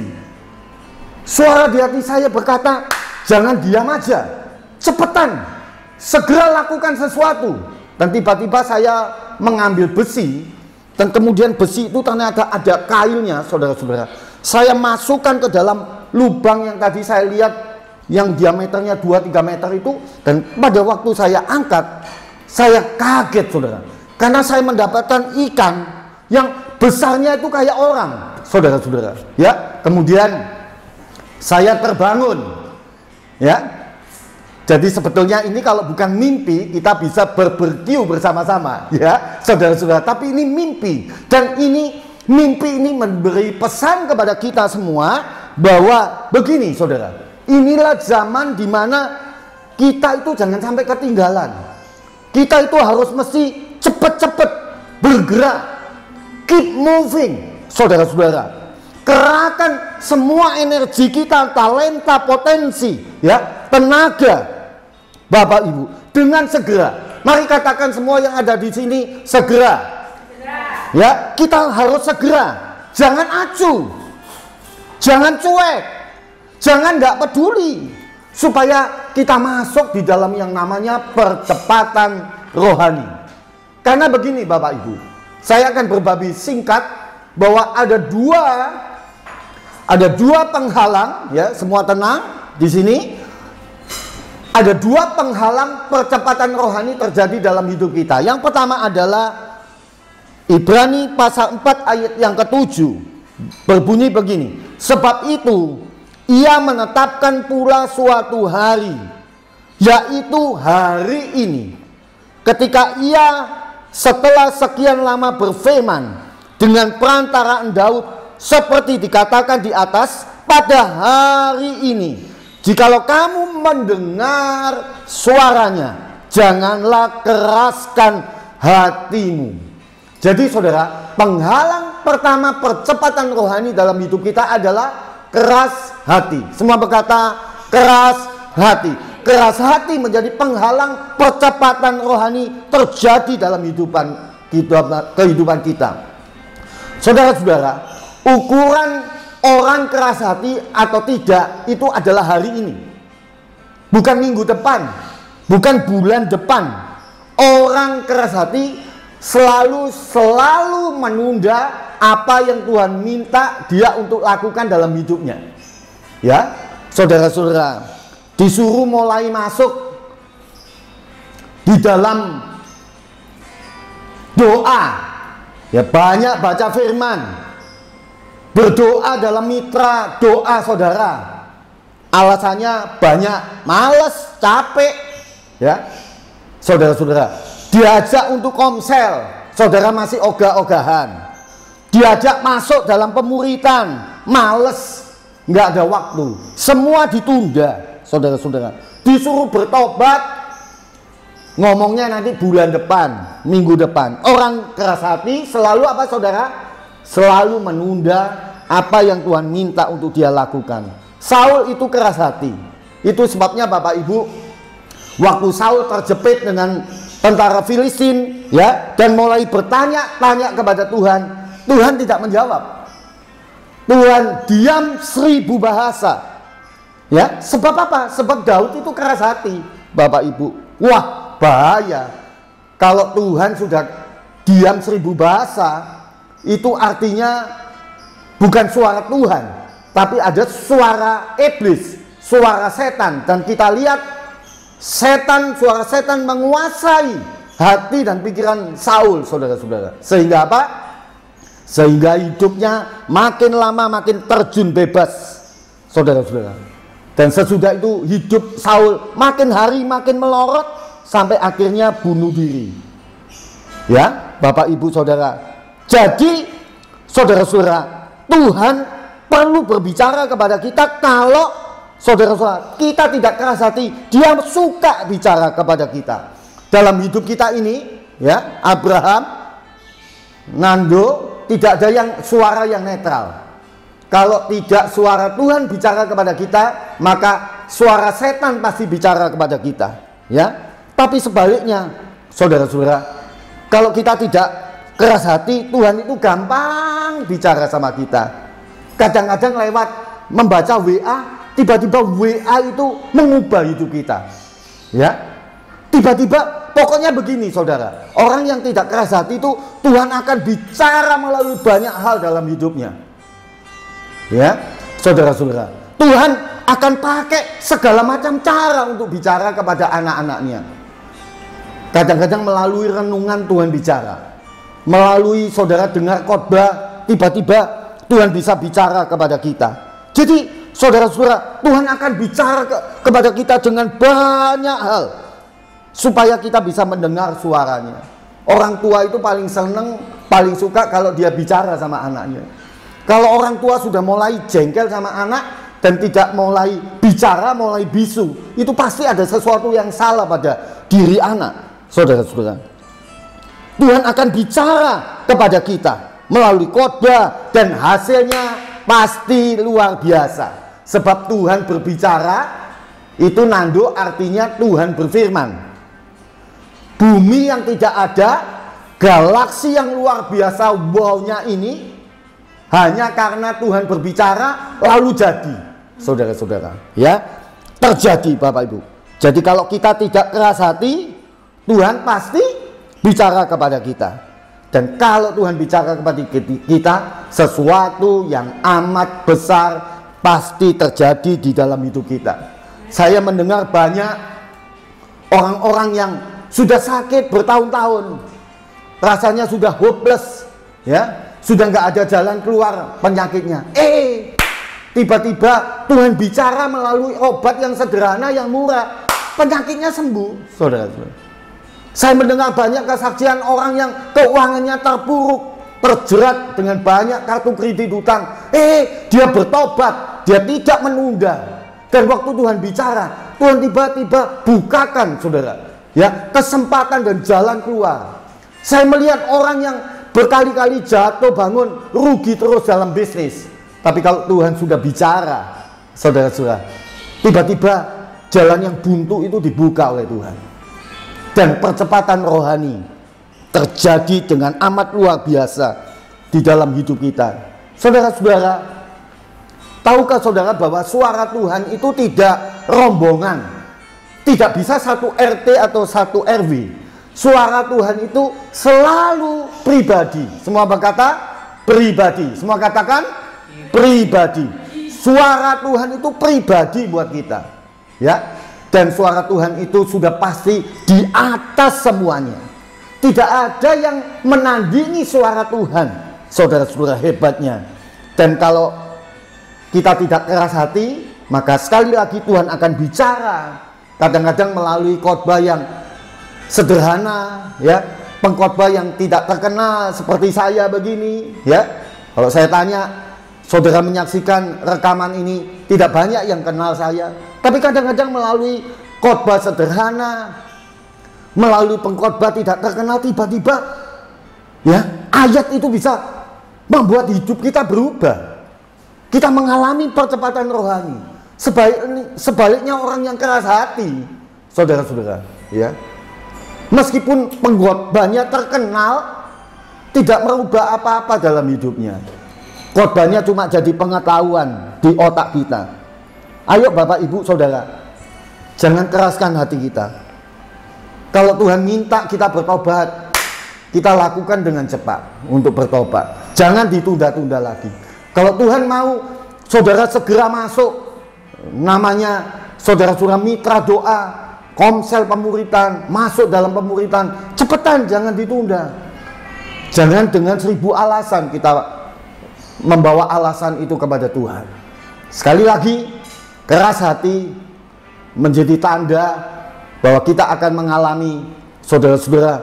Suara di hati saya berkata, jangan diam aja, cepetan, segera lakukan sesuatu. Dan tiba-tiba saya mengambil besi, dan kemudian besi itu ternyata ada kailnya, saudara-saudara. Saya masukkan ke dalam lubang yang tadi saya lihat, yang diameternya dua tiga meter itu. Dan pada waktu saya angkat, saya kaget, saudara, karena saya mendapatkan ikan yang besarnya itu kayak orang, saudara-saudara. Ya, kemudian saya terbangun, ya. Jadi sebetulnya ini kalau bukan mimpi, kita bisa berbarbeque bersama-sama, ya saudara-saudara. Tapi ini mimpi, dan ini mimpi ini memberi pesan kepada kita semua bahwa begini, saudara, inilah zaman dimana kita itu jangan sampai ketinggalan. Kita itu harus mesti cepet-cepet bergerak, keep moving, saudara-saudara. Kerahkan semua energi kita, talenta, potensi, ya, tenaga, Bapak Ibu, dengan segera. Mari katakan semua yang ada di sini, segera. Segera. Ya, kita harus segera. Jangan acuh, jangan cuek, jangan nggak peduli, supaya kita masuk di dalam yang namanya percepatan rohani. Karena begini, Bapak Ibu, saya akan berbagi singkat bahwa ada dua ada dua penghalang, ya, semua tenang di sini. Ada dua penghalang percepatan rohani terjadi dalam hidup kita. Yang pertama adalah Ibrani pasal empat ayat yang ketujuh, berbunyi begini, sebab itu ia menetapkan pula suatu hari, yaitu hari ini, ketika ia setelah sekian lama berfirman dengan perantaraan Daud, seperti dikatakan di atas, pada hari ini jikalau kamu mendengar suaranya, janganlah keraskan hatimu. Jadi saudara, penghalang pertama percepatan rohani dalam hidup kita adalah keras hati. Semua berkata keras hati. Keras hati menjadi penghalang percepatan rohani terjadi dalam kehidupan kita, kehidupan kita. Saudara-saudara, ukuran orang keras hati atau tidak itu adalah hari ini, bukan minggu depan, bukan bulan depan. Orang keras hati selalu selalu menunda apa yang Tuhan minta dia untuk lakukan dalam hidupnya. Ya, saudara-saudara, disuruh mulai masuk di dalam doa, ya, banyak baca firman, berdoa dalam mitra doa, saudara. Alasannya banyak, males, capek, ya, saudara-saudara. Diajak untuk komsel, saudara masih ogah-ogahan. Diajak masuk dalam pemuritan, males, nggak ada waktu. Semua ditunda, saudara-saudara. Disuruh bertobat, ngomongnya nanti bulan depan, minggu depan. Orang keras hati selalu apa, saudara? Selalu menunda apa yang Tuhan minta untuk dia lakukan. Saul itu keras hati. Itu sebabnya Bapak Ibu, waktu Saul terjepit dengan tentara Filistin, ya, dan mulai bertanya-tanya kepada Tuhan, Tuhan tidak menjawab. Tuhan diam seribu bahasa. Ya, sebab apa? Sebab Daud itu keras hati, Bapak Ibu. Wah, bahaya. Kalau Tuhan sudah diam seribu bahasa, itu artinya bukan suara Tuhan, tapi ada suara iblis, suara setan. Dan kita lihat setan, suara setan menguasai hati dan pikiran Saul, saudara-saudara. Sehingga apa? Sehingga hidupnya makin lama makin terjun bebas, saudara-saudara. Dan sesudah itu hidup Saul makin hari makin melorot sampai akhirnya bunuh diri. Ya, Bapak Ibu Saudara. Jadi saudara-saudara, Tuhan perlu berbicara kepada kita. Kalau saudara-saudara kita tidak keras hati, dia suka bicara kepada kita. Dalam hidup kita ini, ya, Abraham, Nando, tidak ada yang suara yang netral. Kalau tidak suara Tuhan bicara kepada kita, maka suara setan pasti bicara kepada kita, ya. Tapi sebaliknya, saudara-saudara, kalau kita tidak keras hati, Tuhan itu gampang bicara sama kita. Kadang-kadang lewat membaca W A, tiba-tiba W A itu mengubah hidup kita, ya. Tiba-tiba, pokoknya begini, saudara. Orang yang tidak keras hati itu Tuhan akan bicara melalui banyak hal dalam hidupnya. Ya, saudara-saudara, Tuhan akan pakai segala macam cara untuk bicara kepada anak-anaknya. Kadang-kadang melalui renungan Tuhan bicara, melalui saudara dengar khotbah, tiba-tiba Tuhan bisa bicara kepada kita. Jadi saudara-saudara, Tuhan akan bicara ke, kepada kita dengan banyak hal, supaya kita bisa mendengar suaranya. Orang tua itu paling seneng, paling suka kalau dia bicara sama anaknya. Kalau orang tua sudah mulai jengkel sama anak dan tidak mulai bicara, mulai bisu, itu pasti ada sesuatu yang salah pada diri anak, saudara-saudara. Tuhan akan bicara kepada kita melalui khotbah dan hasilnya pasti luar biasa. Sebab Tuhan berbicara, itu nando artinya Tuhan berfirman. Bumi yang tidak ada, galaksi yang luar biasa wow-nya ini, hanya karena Tuhan berbicara lalu jadi, saudara-saudara, ya, terjadi Bapak Ibu. Jadi kalau kita tidak keras hati, Tuhan pasti bicara kepada kita. Dan kalau Tuhan bicara kepada kita, sesuatu yang amat besar pasti terjadi di dalam hidup kita. Saya mendengar banyak orang-orang yang sudah sakit bertahun-tahun, rasanya sudah hopeless, ya, sudah nggak ada jalan keluar penyakitnya. Eh, tiba-tiba Tuhan bicara melalui obat yang sederhana, yang murah, penyakitnya sembuh, saudara-saudara. Saya mendengar banyak kesaksian orang yang keuangannya terpuruk, terjerat dengan banyak kartu kredit hutang. Eh, dia bertobat, dia tidak menunda. Dan waktu Tuhan bicara, Tuhan tiba-tiba bukakan, saudara, ya, kesempatan dan jalan keluar. Saya melihat orang yang berkali-kali jatuh bangun, rugi terus dalam bisnis. Tapi kalau Tuhan sudah bicara, saudara-saudara, tiba-tiba jalan yang buntu itu dibuka oleh Tuhan. Dan percepatan rohani terjadi dengan amat luar biasa di dalam hidup kita. Saudara-saudara, tahukah saudara bahwa suara Tuhan itu tidak rombongan, tidak bisa satu R T atau satu R W. Suara Tuhan itu selalu pribadi. Semua berkata pribadi. Semua katakan pribadi. Suara Tuhan itu pribadi buat kita, ya. Dan suara Tuhan itu sudah pasti di atas semuanya. Tidak ada yang menandingi suara Tuhan, saudara-saudara, hebatnya. Dan kalau kita tidak keras hati, maka sekali lagi Tuhan akan bicara. Kadang-kadang melalui khotbah yang sederhana, ya, pengkhotbah yang tidak terkenal seperti saya begini, ya. Kalau saya tanya, saudara menyaksikan rekaman ini, tidak banyak yang kenal saya. Tapi kadang-kadang melalui khotbah sederhana, melalui pengkhotbah tidak terkenal, tiba-tiba, ya, ayat itu bisa membuat hidup kita berubah. Kita mengalami percepatan rohani. Sebalik, sebaliknya orang yang keras hati, saudara-saudara, ya, meskipun pengkhotbahnya terkenal, tidak merubah apa-apa dalam hidupnya. Khotbahnya cuma jadi pengetahuan di otak kita. Ayo Bapak Ibu Saudara, jangan keraskan hati kita. Kalau Tuhan minta kita bertobat, kita lakukan dengan cepat untuk bertobat. Jangan ditunda-tunda lagi. Kalau Tuhan mau saudara segera masuk, namanya saudara-saudara mitra doa, komsel pemuritan, masuk dalam pemuritan, cepetan, jangan ditunda. Jangan dengan seribu alasan kita membawa alasan itu kepada Tuhan. Sekali lagi, keras hati menjadi tanda bahwa kita akan mengalami, saudara-saudara,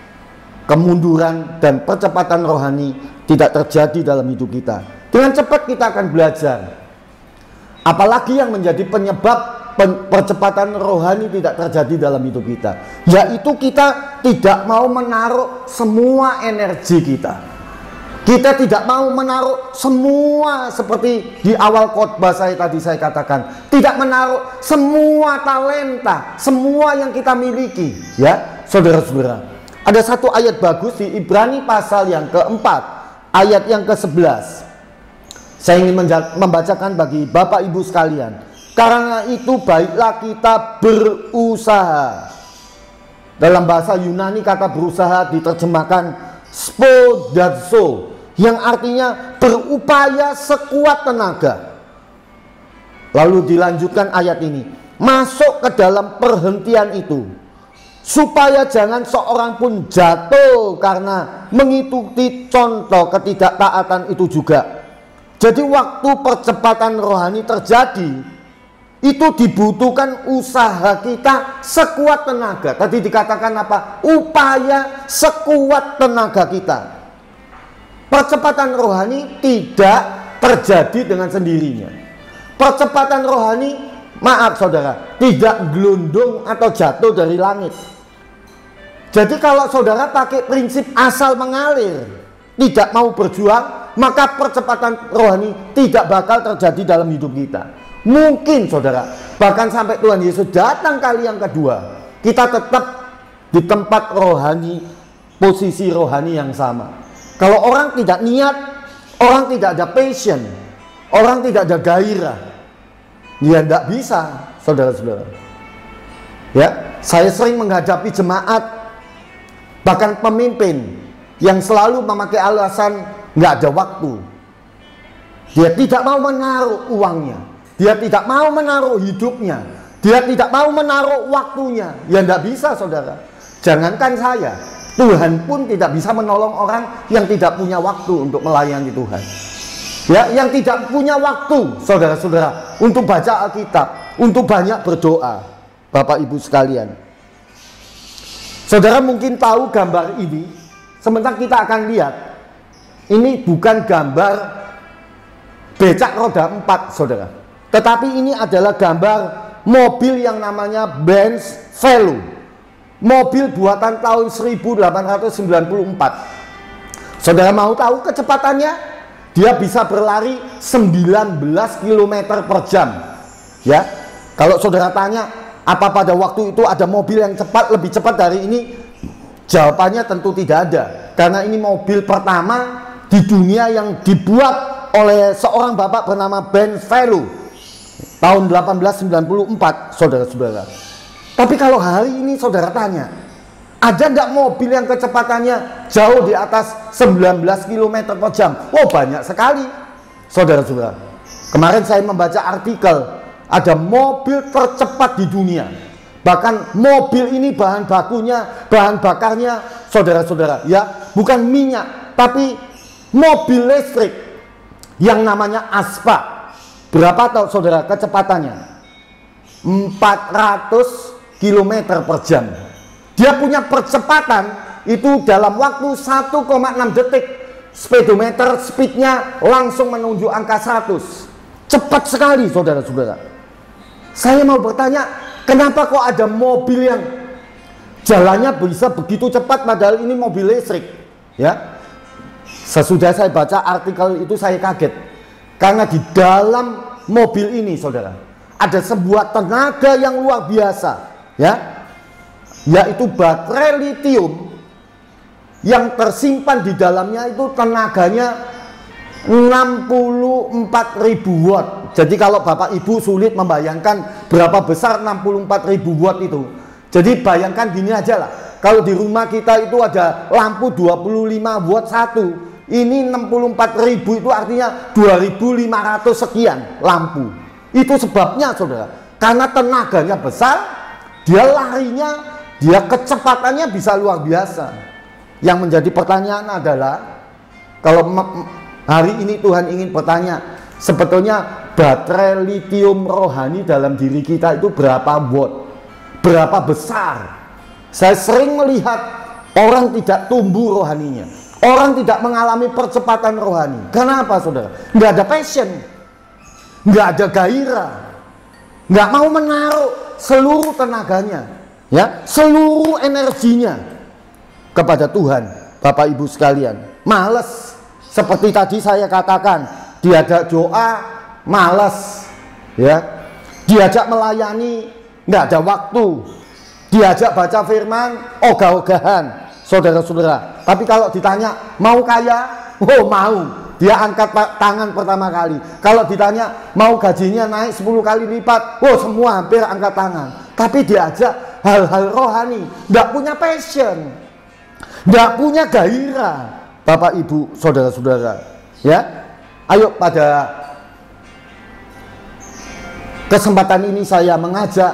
kemunduran dan percepatan rohani tidak terjadi dalam hidup kita. Dengan cepat kita akan belajar. Apalagi yang menjadi penyebab percepatan rohani tidak terjadi dalam hidup kita, yaitu kita tidak mau menaruh semua energi kita, Kita tidak mau menaruh semua seperti di awal khotbah saya tadi saya katakan, tidak menaruh semua talenta, semua yang kita miliki, ya saudara-saudara. Ada satu ayat bagus di Ibrani pasal yang keempat, ayat yang ke sebelas. Saya ingin membacakan bagi Bapak Ibu sekalian. Karena itu baiklah kita berusaha. Dalam bahasa Yunani kata berusaha diterjemahkan spodazo, yang artinya berupaya sekuat tenaga. Lalu dilanjutkan ayat ini, masuk ke dalam perhentian itu, supaya jangan seorang pun jatuh karena mengikuti contoh ketidaktaatan itu juga. Jadi waktu percepatan rohani terjadi, itu dibutuhkan usaha kita sekuat tenaga. Tadi dikatakan apa? Upaya sekuat tenaga kita. Percepatan rohani tidak terjadi dengan sendirinya. Percepatan rohani, maaf saudara, tidak gelundung atau jatuh dari langit. Jadi kalau saudara pakai prinsip asal mengalir, tidak mau berjuang, maka percepatan rohani tidak bakal terjadi dalam hidup kita. Mungkin saudara, bahkan sampai Tuhan Yesus datang kali yang kedua, kita tetap di tempat rohani, posisi rohani yang sama. Kalau orang tidak niat, orang tidak ada passion, orang tidak ada gairah, ya tidak bisa, saudara-saudara. Ya, saya sering menghadapi jemaat, bahkan pemimpin yang selalu memakai alasan nggak ada waktu. Dia tidak mau menaruh uangnya, dia tidak mau menaruh hidupnya, dia tidak mau menaruh waktunya. Ya tidak bisa saudara. Jangankan saya, Tuhan pun tidak bisa menolong orang yang tidak punya waktu untuk melayani Tuhan. Ya, yang tidak punya waktu, saudara-saudara, untuk baca Alkitab, untuk banyak berdoa. Bapak Ibu sekalian, saudara mungkin tahu gambar ini. Sebentar kita akan lihat, ini bukan gambar becak roda empat, saudara. Tetapi ini adalah gambar mobil yang namanya Benz Velo. Mobil buatan tahun seribu delapan ratus sembilan puluh empat. Saudara mau tahu kecepatannya? Dia bisa berlari sembilan belas kilometer per jam. Ya, kalau saudara tanya, apa pada waktu itu ada mobil yang cepat, lebih cepat dari ini? Jawabannya tentu tidak ada. Karena ini mobil pertama di dunia yang dibuat oleh seorang bapak bernama Benz Velo tahun delapan belas sembilan puluh empat, saudara-saudara. Tapi kalau hari ini saudara tanya, ada nggak mobil yang kecepatannya jauh di atas sembilan belas kilometer per jam? Oh banyak sekali, saudara-saudara. Kemarin saya membaca artikel, ada mobil tercepat di dunia. Bahkan mobil ini bahan bakunya, bahan bakarnya, saudara-saudara, ya bukan minyak, tapi mobil listrik yang namanya Aspa. Berapa tahu saudara kecepatannya? empat ratus kilometer per jam. Dia punya percepatan itu dalam waktu satu koma enam detik. Speedometer speednya langsung menuju angka seratus. Cepat sekali saudara-saudara. Saya mau bertanya, kenapa kok ada mobil yang jalannya bisa begitu cepat padahal ini mobil listrik? Ya, sesudah saya baca artikel itu saya kaget. Karena di dalam mobil ini saudara, ada sebuah tenaga yang luar biasa, ya, yaitu baterai litium yang tersimpan di dalamnya itu tenaganya enam puluh empat ribu watt. Jadi kalau Bapak Ibu sulit membayangkan berapa besar enam puluh empat ribu watt itu, jadi bayangkan gini aja lah, kalau di rumah kita itu ada lampu dua puluh lima watt satu, ini enam puluh empat ribu itu artinya dua ribu lima ratus sekian lampu. Itu sebabnya saudara, karena tenaganya besar, dia larinya, dia kecepatannya bisa luar biasa. Yang menjadi pertanyaan adalah, kalau hari ini Tuhan ingin bertanya, sebetulnya baterai litium rohani dalam diri kita itu berapa watt, berapa besar? Saya sering melihat orang tidak tumbuh rohaninya, orang tidak mengalami percepatan rohani. Kenapa saudara? Nggak ada passion, nggak ada gairah, nggak mau menaruh seluruh tenaganya, ya, seluruh energinya kepada Tuhan. Bapak Ibu sekalian, males, seperti tadi saya katakan, diajak doa malas, ya, diajak melayani nggak ada waktu, diajak baca firman ogah-ogahan, saudara-saudara. Tapi kalau ditanya mau kaya, oh mau, dia angkat tangan pertama kali. Kalau ditanya mau gajinya naik sepuluh kali lipat, oh semua hampir angkat tangan. Tapi diajak hal-hal rohani, nggak punya passion, nggak punya gairah. Bapak, Ibu, saudara-saudara, ya, ayo pada kesempatan ini saya mengajak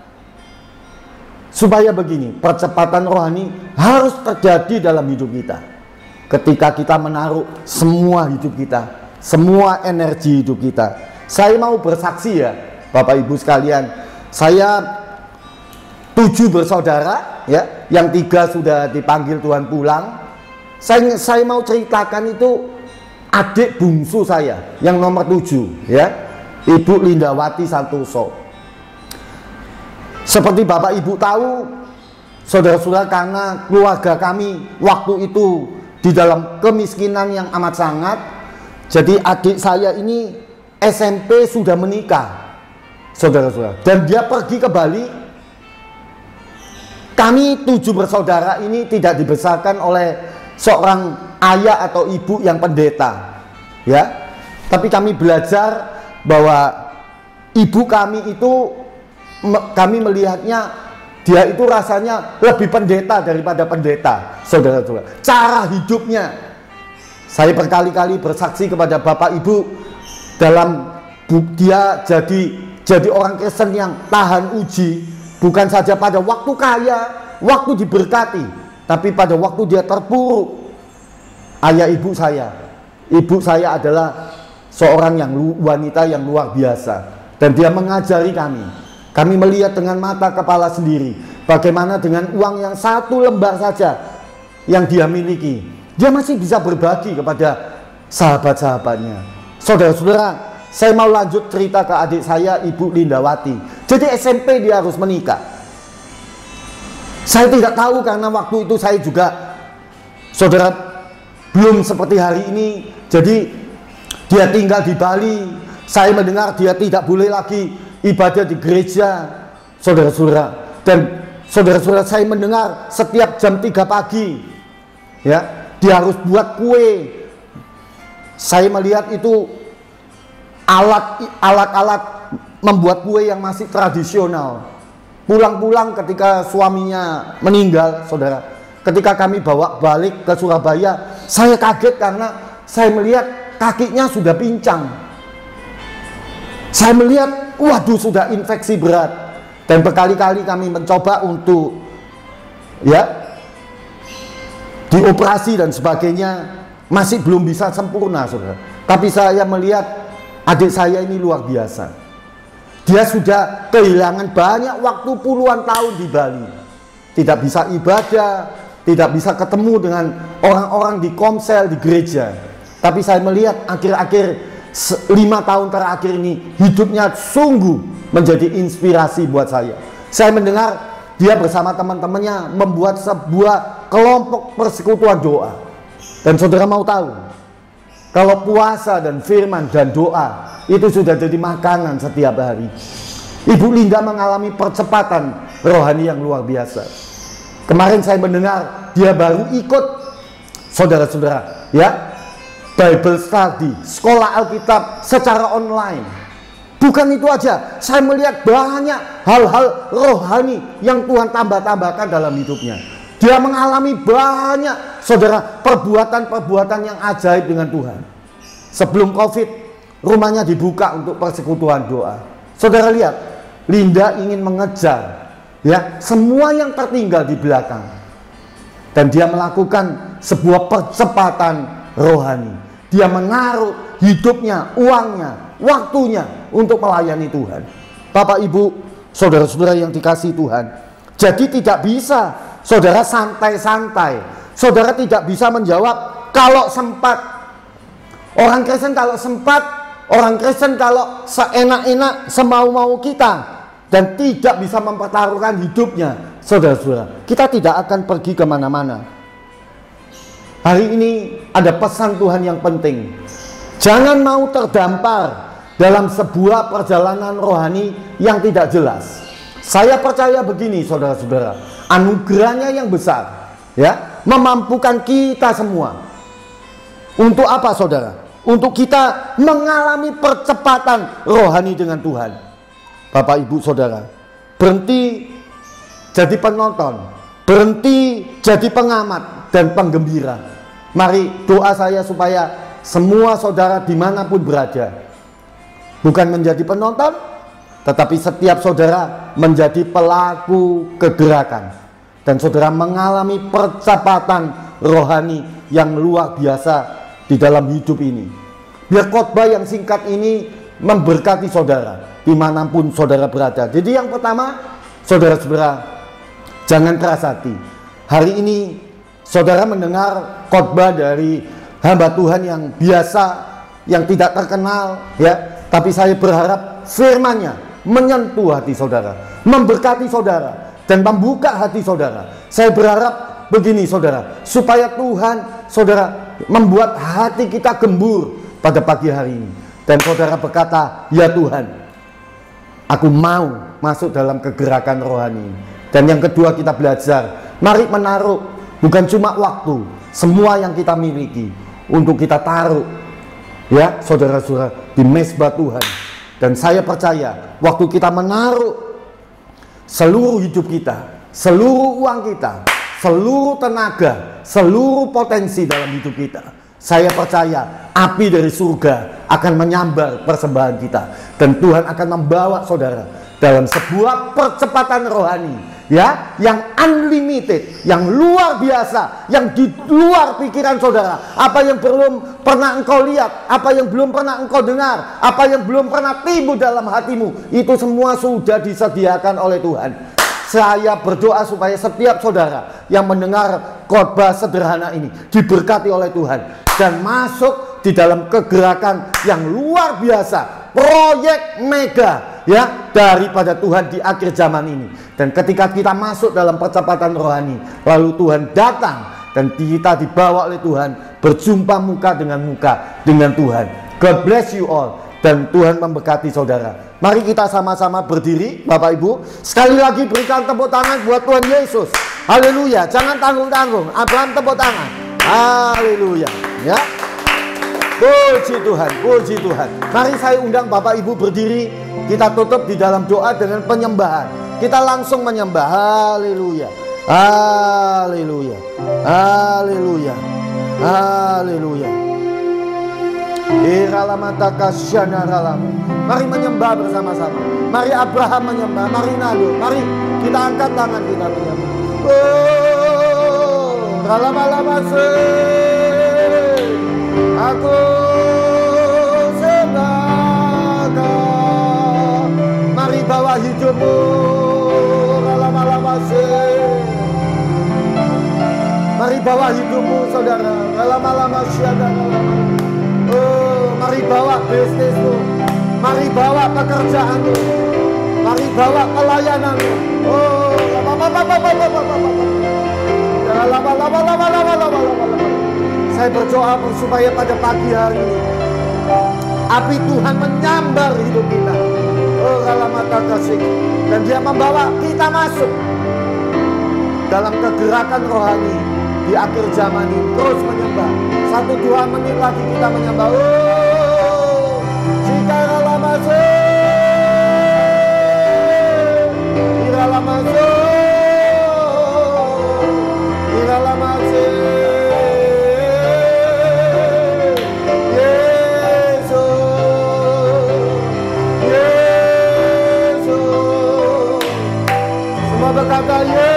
supaya begini, percepatan rohani harus terjadi dalam hidup kita. Ketika kita menaruh semua hidup kita, semua energi hidup kita. Saya mau bersaksi ya, Bapak Ibu sekalian, saya tujuh bersaudara, ya, yang tiga sudah dipanggil Tuhan pulang. Saya, saya mau ceritakan itu adik bungsu saya yang nomor tujuh, ya, Ibu Lindawati Santoso. Seperti Bapak Ibu tahu, saudara-saudara, karena keluarga kami waktu itu di dalam kemiskinan yang amat sangat, jadi adik saya ini S M P sudah menikah, saudara-saudara, dan dia pergi ke Bali. Kami tujuh bersaudara ini tidak dibesarkan oleh seorang ayah atau ibu yang pendeta, ya, tapi kami belajar bahwa ibu kami itu, kami melihatnya dia itu rasanya lebih pendeta daripada pendeta, saudara-saudara. Cara hidupnya, saya berkali-kali bersaksi kepada Bapak Ibu dalam dia jadi jadi orang Kristen yang tahan uji, bukan saja pada waktu kaya, waktu diberkati, tapi pada waktu dia terpuruk. Ayah ibu saya, ibu saya adalah seorang yang wanita yang luar biasa, dan dia mengajari kami. Kami melihat dengan mata kepala sendiri bagaimana dengan uang yang satu lembar saja yang dia miliki, dia masih bisa berbagi kepada sahabat-sahabatnya. Saudara-saudara, saya mau lanjut cerita ke adik saya, Ibu Lindawati. Jadi S M P dia harus menikah. Saya tidak tahu karena waktu itu saya juga, saudara, belum seperti hari ini. Jadi dia tinggal di Bali. Saya mendengar dia tidak boleh lagi ibadah di gereja, saudara-saudara. Dan saudara-saudara, saya mendengar setiap jam tiga pagi, ya, dia harus buat kue. Saya melihat itu alat alat-alat membuat kue yang masih tradisional. Pulang-pulang ketika suaminya meninggal, saudara, ketika kami bawa balik ke Surabaya, saya kaget karena saya melihat kakinya sudah pincang. Saya melihat, waduh, sudah infeksi berat. Dan berkali-kali kami mencoba untuk, ya, dioperasi dan sebagainya, masih belum bisa sempurna, saudara. Tapi saya melihat adik saya ini luar biasa. Dia sudah kehilangan banyak waktu puluhan tahun di Bali. Tidak bisa ibadah, tidak bisa ketemu dengan orang-orang di komsel, di gereja. Tapi saya melihat akhir-akhir lima tahun terakhir ini hidupnya sungguh menjadi inspirasi buat saya. Saya mendengar dia bersama teman-temannya membuat sebuah kelompok persekutuan doa. Dan saudara mau tahu, kalau puasa dan firman dan doa itu sudah jadi makanan setiap hari. Ibu Linda mengalami percepatan rohani yang luar biasa. Kemarin saya mendengar dia baru ikut, saudara-saudara, ya, Bible study, sekolah Alkitab secara online. Bukan itu aja, saya melihat banyak hal-hal rohani yang Tuhan tambah-tambahkan dalam hidupnya. Dia mengalami banyak, saudara, perbuatan-perbuatan yang ajaib dengan Tuhan. Sebelum Covid, rumahnya dibuka untuk persekutuan doa. Saudara lihat, Linda ingin mengejar, ya, semua yang tertinggal di belakang. Dan dia melakukan sebuah percepatan rohani. Dia menaruh hidupnya, uangnya, waktunya untuk melayani Tuhan. Bapak, Ibu, saudara-saudara yang dikasihi Tuhan, jadi tidak bisa saudara santai-santai. Saudara tidak bisa menjawab kalau sempat. Orang Kristen kalau sempat, orang Kristen kalau seenak-enak, semau-mau kita, dan tidak bisa mempertaruhkan hidupnya, saudara-saudara, kita tidak akan pergi kemana-mana. Hari ini ada pesan Tuhan yang penting. Jangan mau terdampar dalam sebuah perjalanan rohani yang tidak jelas. Saya percaya begini saudara-saudara, anugerahnya yang besar ya, memampukan kita semua. Untuk apa saudara? Untuk kita mengalami percepatan rohani dengan Tuhan. Bapak ibu saudara, berhenti jadi penonton, berhenti jadi pengamat dan penggembira. Mari doa saya supaya semua saudara dimanapun berada, bukan menjadi penonton, tetapi setiap saudara menjadi pelaku kegerakan. Dan saudara mengalami percepatan rohani yang luar biasa di dalam hidup ini. Biar khotbah yang singkat ini memberkati saudara dimanapun saudara berada. Jadi yang pertama, saudara-saudara, jangan keras hati. Hari ini saudara mendengar khotbah dari hamba Tuhan yang biasa, yang tidak terkenal ya, tapi saya berharap firman-Nya menyentuh hati saudara, memberkati saudara, dan membuka hati saudara. Saya berharap begini saudara, supaya Tuhan saudara membuat hati kita gembur pada pagi hari ini, dan saudara berkata, ya Tuhan, aku mau masuk dalam kegerakan rohani. Dan yang kedua, kita belajar, mari menaruh bukan cuma waktu, semua yang kita miliki untuk kita taruh ya saudara-saudara di mezbah Tuhan. Dan saya percaya waktu kita menaruh seluruh hidup kita, seluruh uang kita, seluruh tenaga, seluruh potensi dalam hidup kita, saya percaya api dari surga akan menyambar persembahan kita, dan Tuhan akan membawa saudara dalam sebuah percepatan rohani ya, yang unlimited, yang luar biasa, yang di luar pikiran saudara. Apa yang belum pernah engkau lihat, apa yang belum pernah engkau dengar, apa yang belum pernah timbul dalam hatimu, itu semua sudah disediakan oleh Tuhan. Saya berdoa supaya setiap saudara yang mendengar khotbah sederhana ini diberkati oleh Tuhan dan masuk di dalam kegerakan yang luar biasa, proyek mega ya daripada Tuhan di akhir zaman ini. Dan ketika kita masuk dalam percepatan rohani, lalu Tuhan datang dan kita dibawa oleh Tuhan berjumpa muka dengan muka dengan Tuhan. God bless you all, dan Tuhan memberkati saudara. Mari kita sama-sama berdiri Bapak Ibu. Sekali lagi berikan tepuk tangan buat Tuhan Yesus. Haleluya. Jangan tanggung-tanggung. Abraham tepuk tangan. Haleluya. Ya. Puji Tuhan, puji Tuhan. Mari saya undang Bapak Ibu berdiri. Kita tutup di dalam doa dengan penyembahan. Kita langsung menyembah. Haleluya. Haleluya. Haleluya. Haleluya. Mari menyembah bersama-sama. Mari Abraham menyembah. Mari Nado. Mari kita angkat tangan kita menyembah. Oh, ralama-lama-se. Aku sembah. Mari bawa hidupmu. Ralama-lama-se. Mari bawa hidupmu saudara. Ralama-lama-se. Oh, mari bawa bisnismu, mari bawa pekerjaanmu, mari bawa pelayananmu. Oh, lama-lama-lama-lama-lama-lama-lama-lama. Saya berdoa supaya pada pagi hari ini api Tuhan menyambar hidup kita. Oh, lama-lama-kasih, dan Dia membawa kita masuk dalam kegerakan rohani di akhir zaman ini. Terus menyembah. Satu dua menit lagi kita menyembah. Oh, jika lama se, ira lama se, ira lama se. Yesus, Yesus, semua berkata Yesus.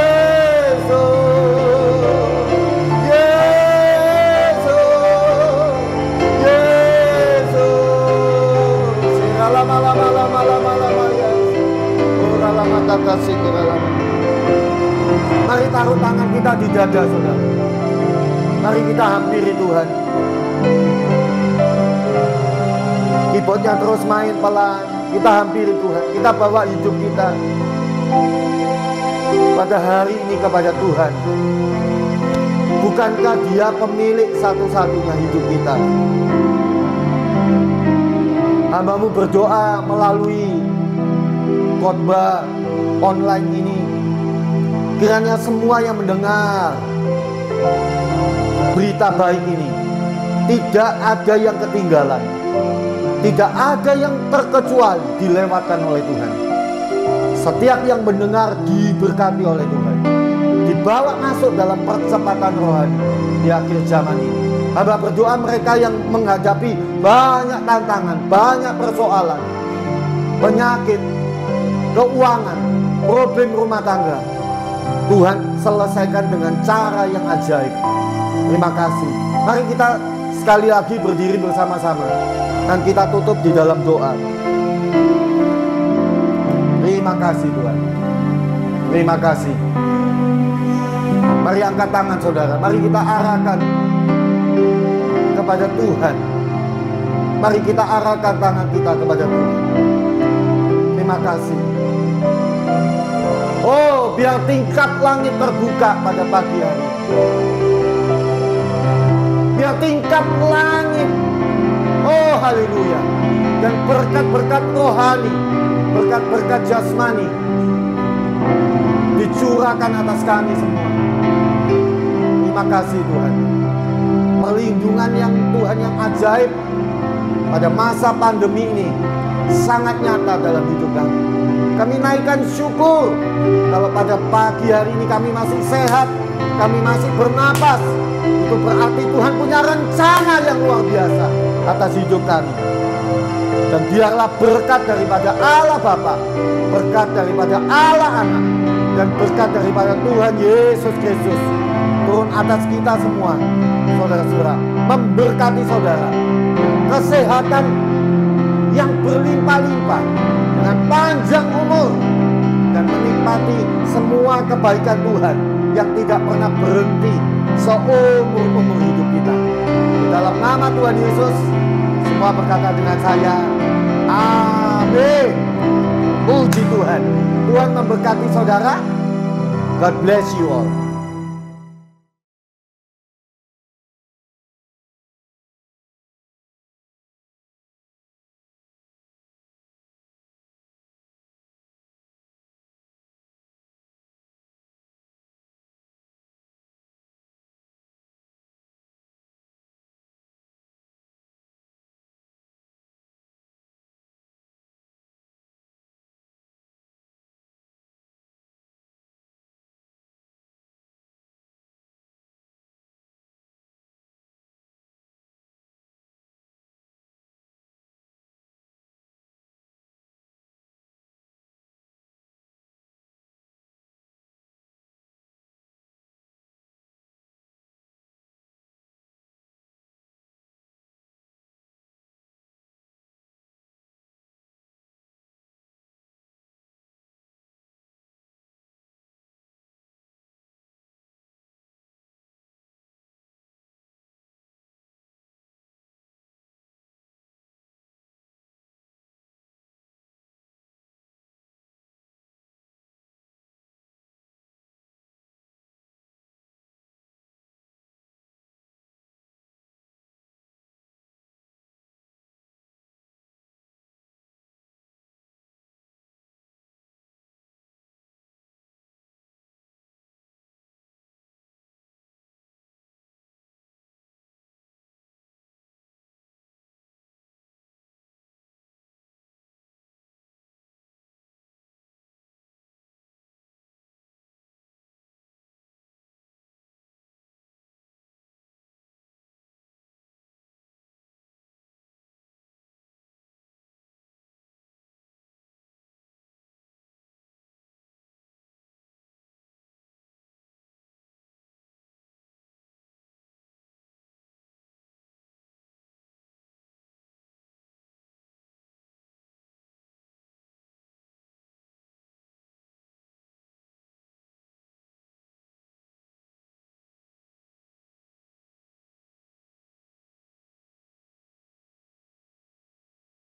Mari taruh tangan kita di dada saudara. Mari kita hampiri Tuhan. Keyboardnya terus main pelan. Kita hampiri Tuhan. Kita bawa hidup kita pada hari ini kepada Tuhan. Bukankah Dia pemilik satu-satunya hidup kita? Hamba-Mu berdoa melalui khotbah online ini, kiranya semua yang mendengar berita baik ini, tidak ada yang ketinggalan, tidak ada yang terkecuali, dilewatkan oleh Tuhan. Setiap yang mendengar diberkati oleh Tuhan, dibawa masuk dalam percepatan rohani di akhir zaman ini. Hamba berdoa mereka yang menghadapi banyak tantangan, banyak persoalan, penyakit, keuangan, problem rumah tangga, Tuhan selesaikan dengan cara yang ajaib. Terima kasih. Mari kita sekali lagi berdiri bersama-sama dan kita tutup di dalam doa. Terima kasih Tuhan. Terima kasih. Mari angkat tangan saudara. Mari kita arahkan kepada Tuhan. Mari kita arahkan tangan kita kepada Tuhan. Terima kasih. Oh, biar tingkap langit terbuka pada pagi hari. Biar tingkap langit, oh haleluya, dan berkat-berkat rohani, berkat-berkat jasmani dicurahkan atas kami semua. Terima kasih Tuhan. Perlindungan yang Tuhan yang ajaib pada masa pandemi ini sangat nyata dalam hidup kami. Kami naikkan syukur kalau pada pagi hari ini kami masih sehat, kami masih bernapas. Itu berarti Tuhan punya rencana yang luar biasa atas hidup kami. Dan biarlah berkat daripada Allah Bapa, berkat daripada Allah Anak, dan berkat daripada Tuhan Yesus Kristus turun atas kita semua, saudara-saudara, memberkati saudara, kesehatan yang berlimpah-limpah, dengan panjang umur, dan menikmati semua kebaikan Tuhan yang tidak pernah berhenti seumur-umur hidup kita. Di dalam nama Tuhan Yesus, semua berkata dengan saya, amin. Puji Tuhan. Tuhan memberkati saudara. God bless you all.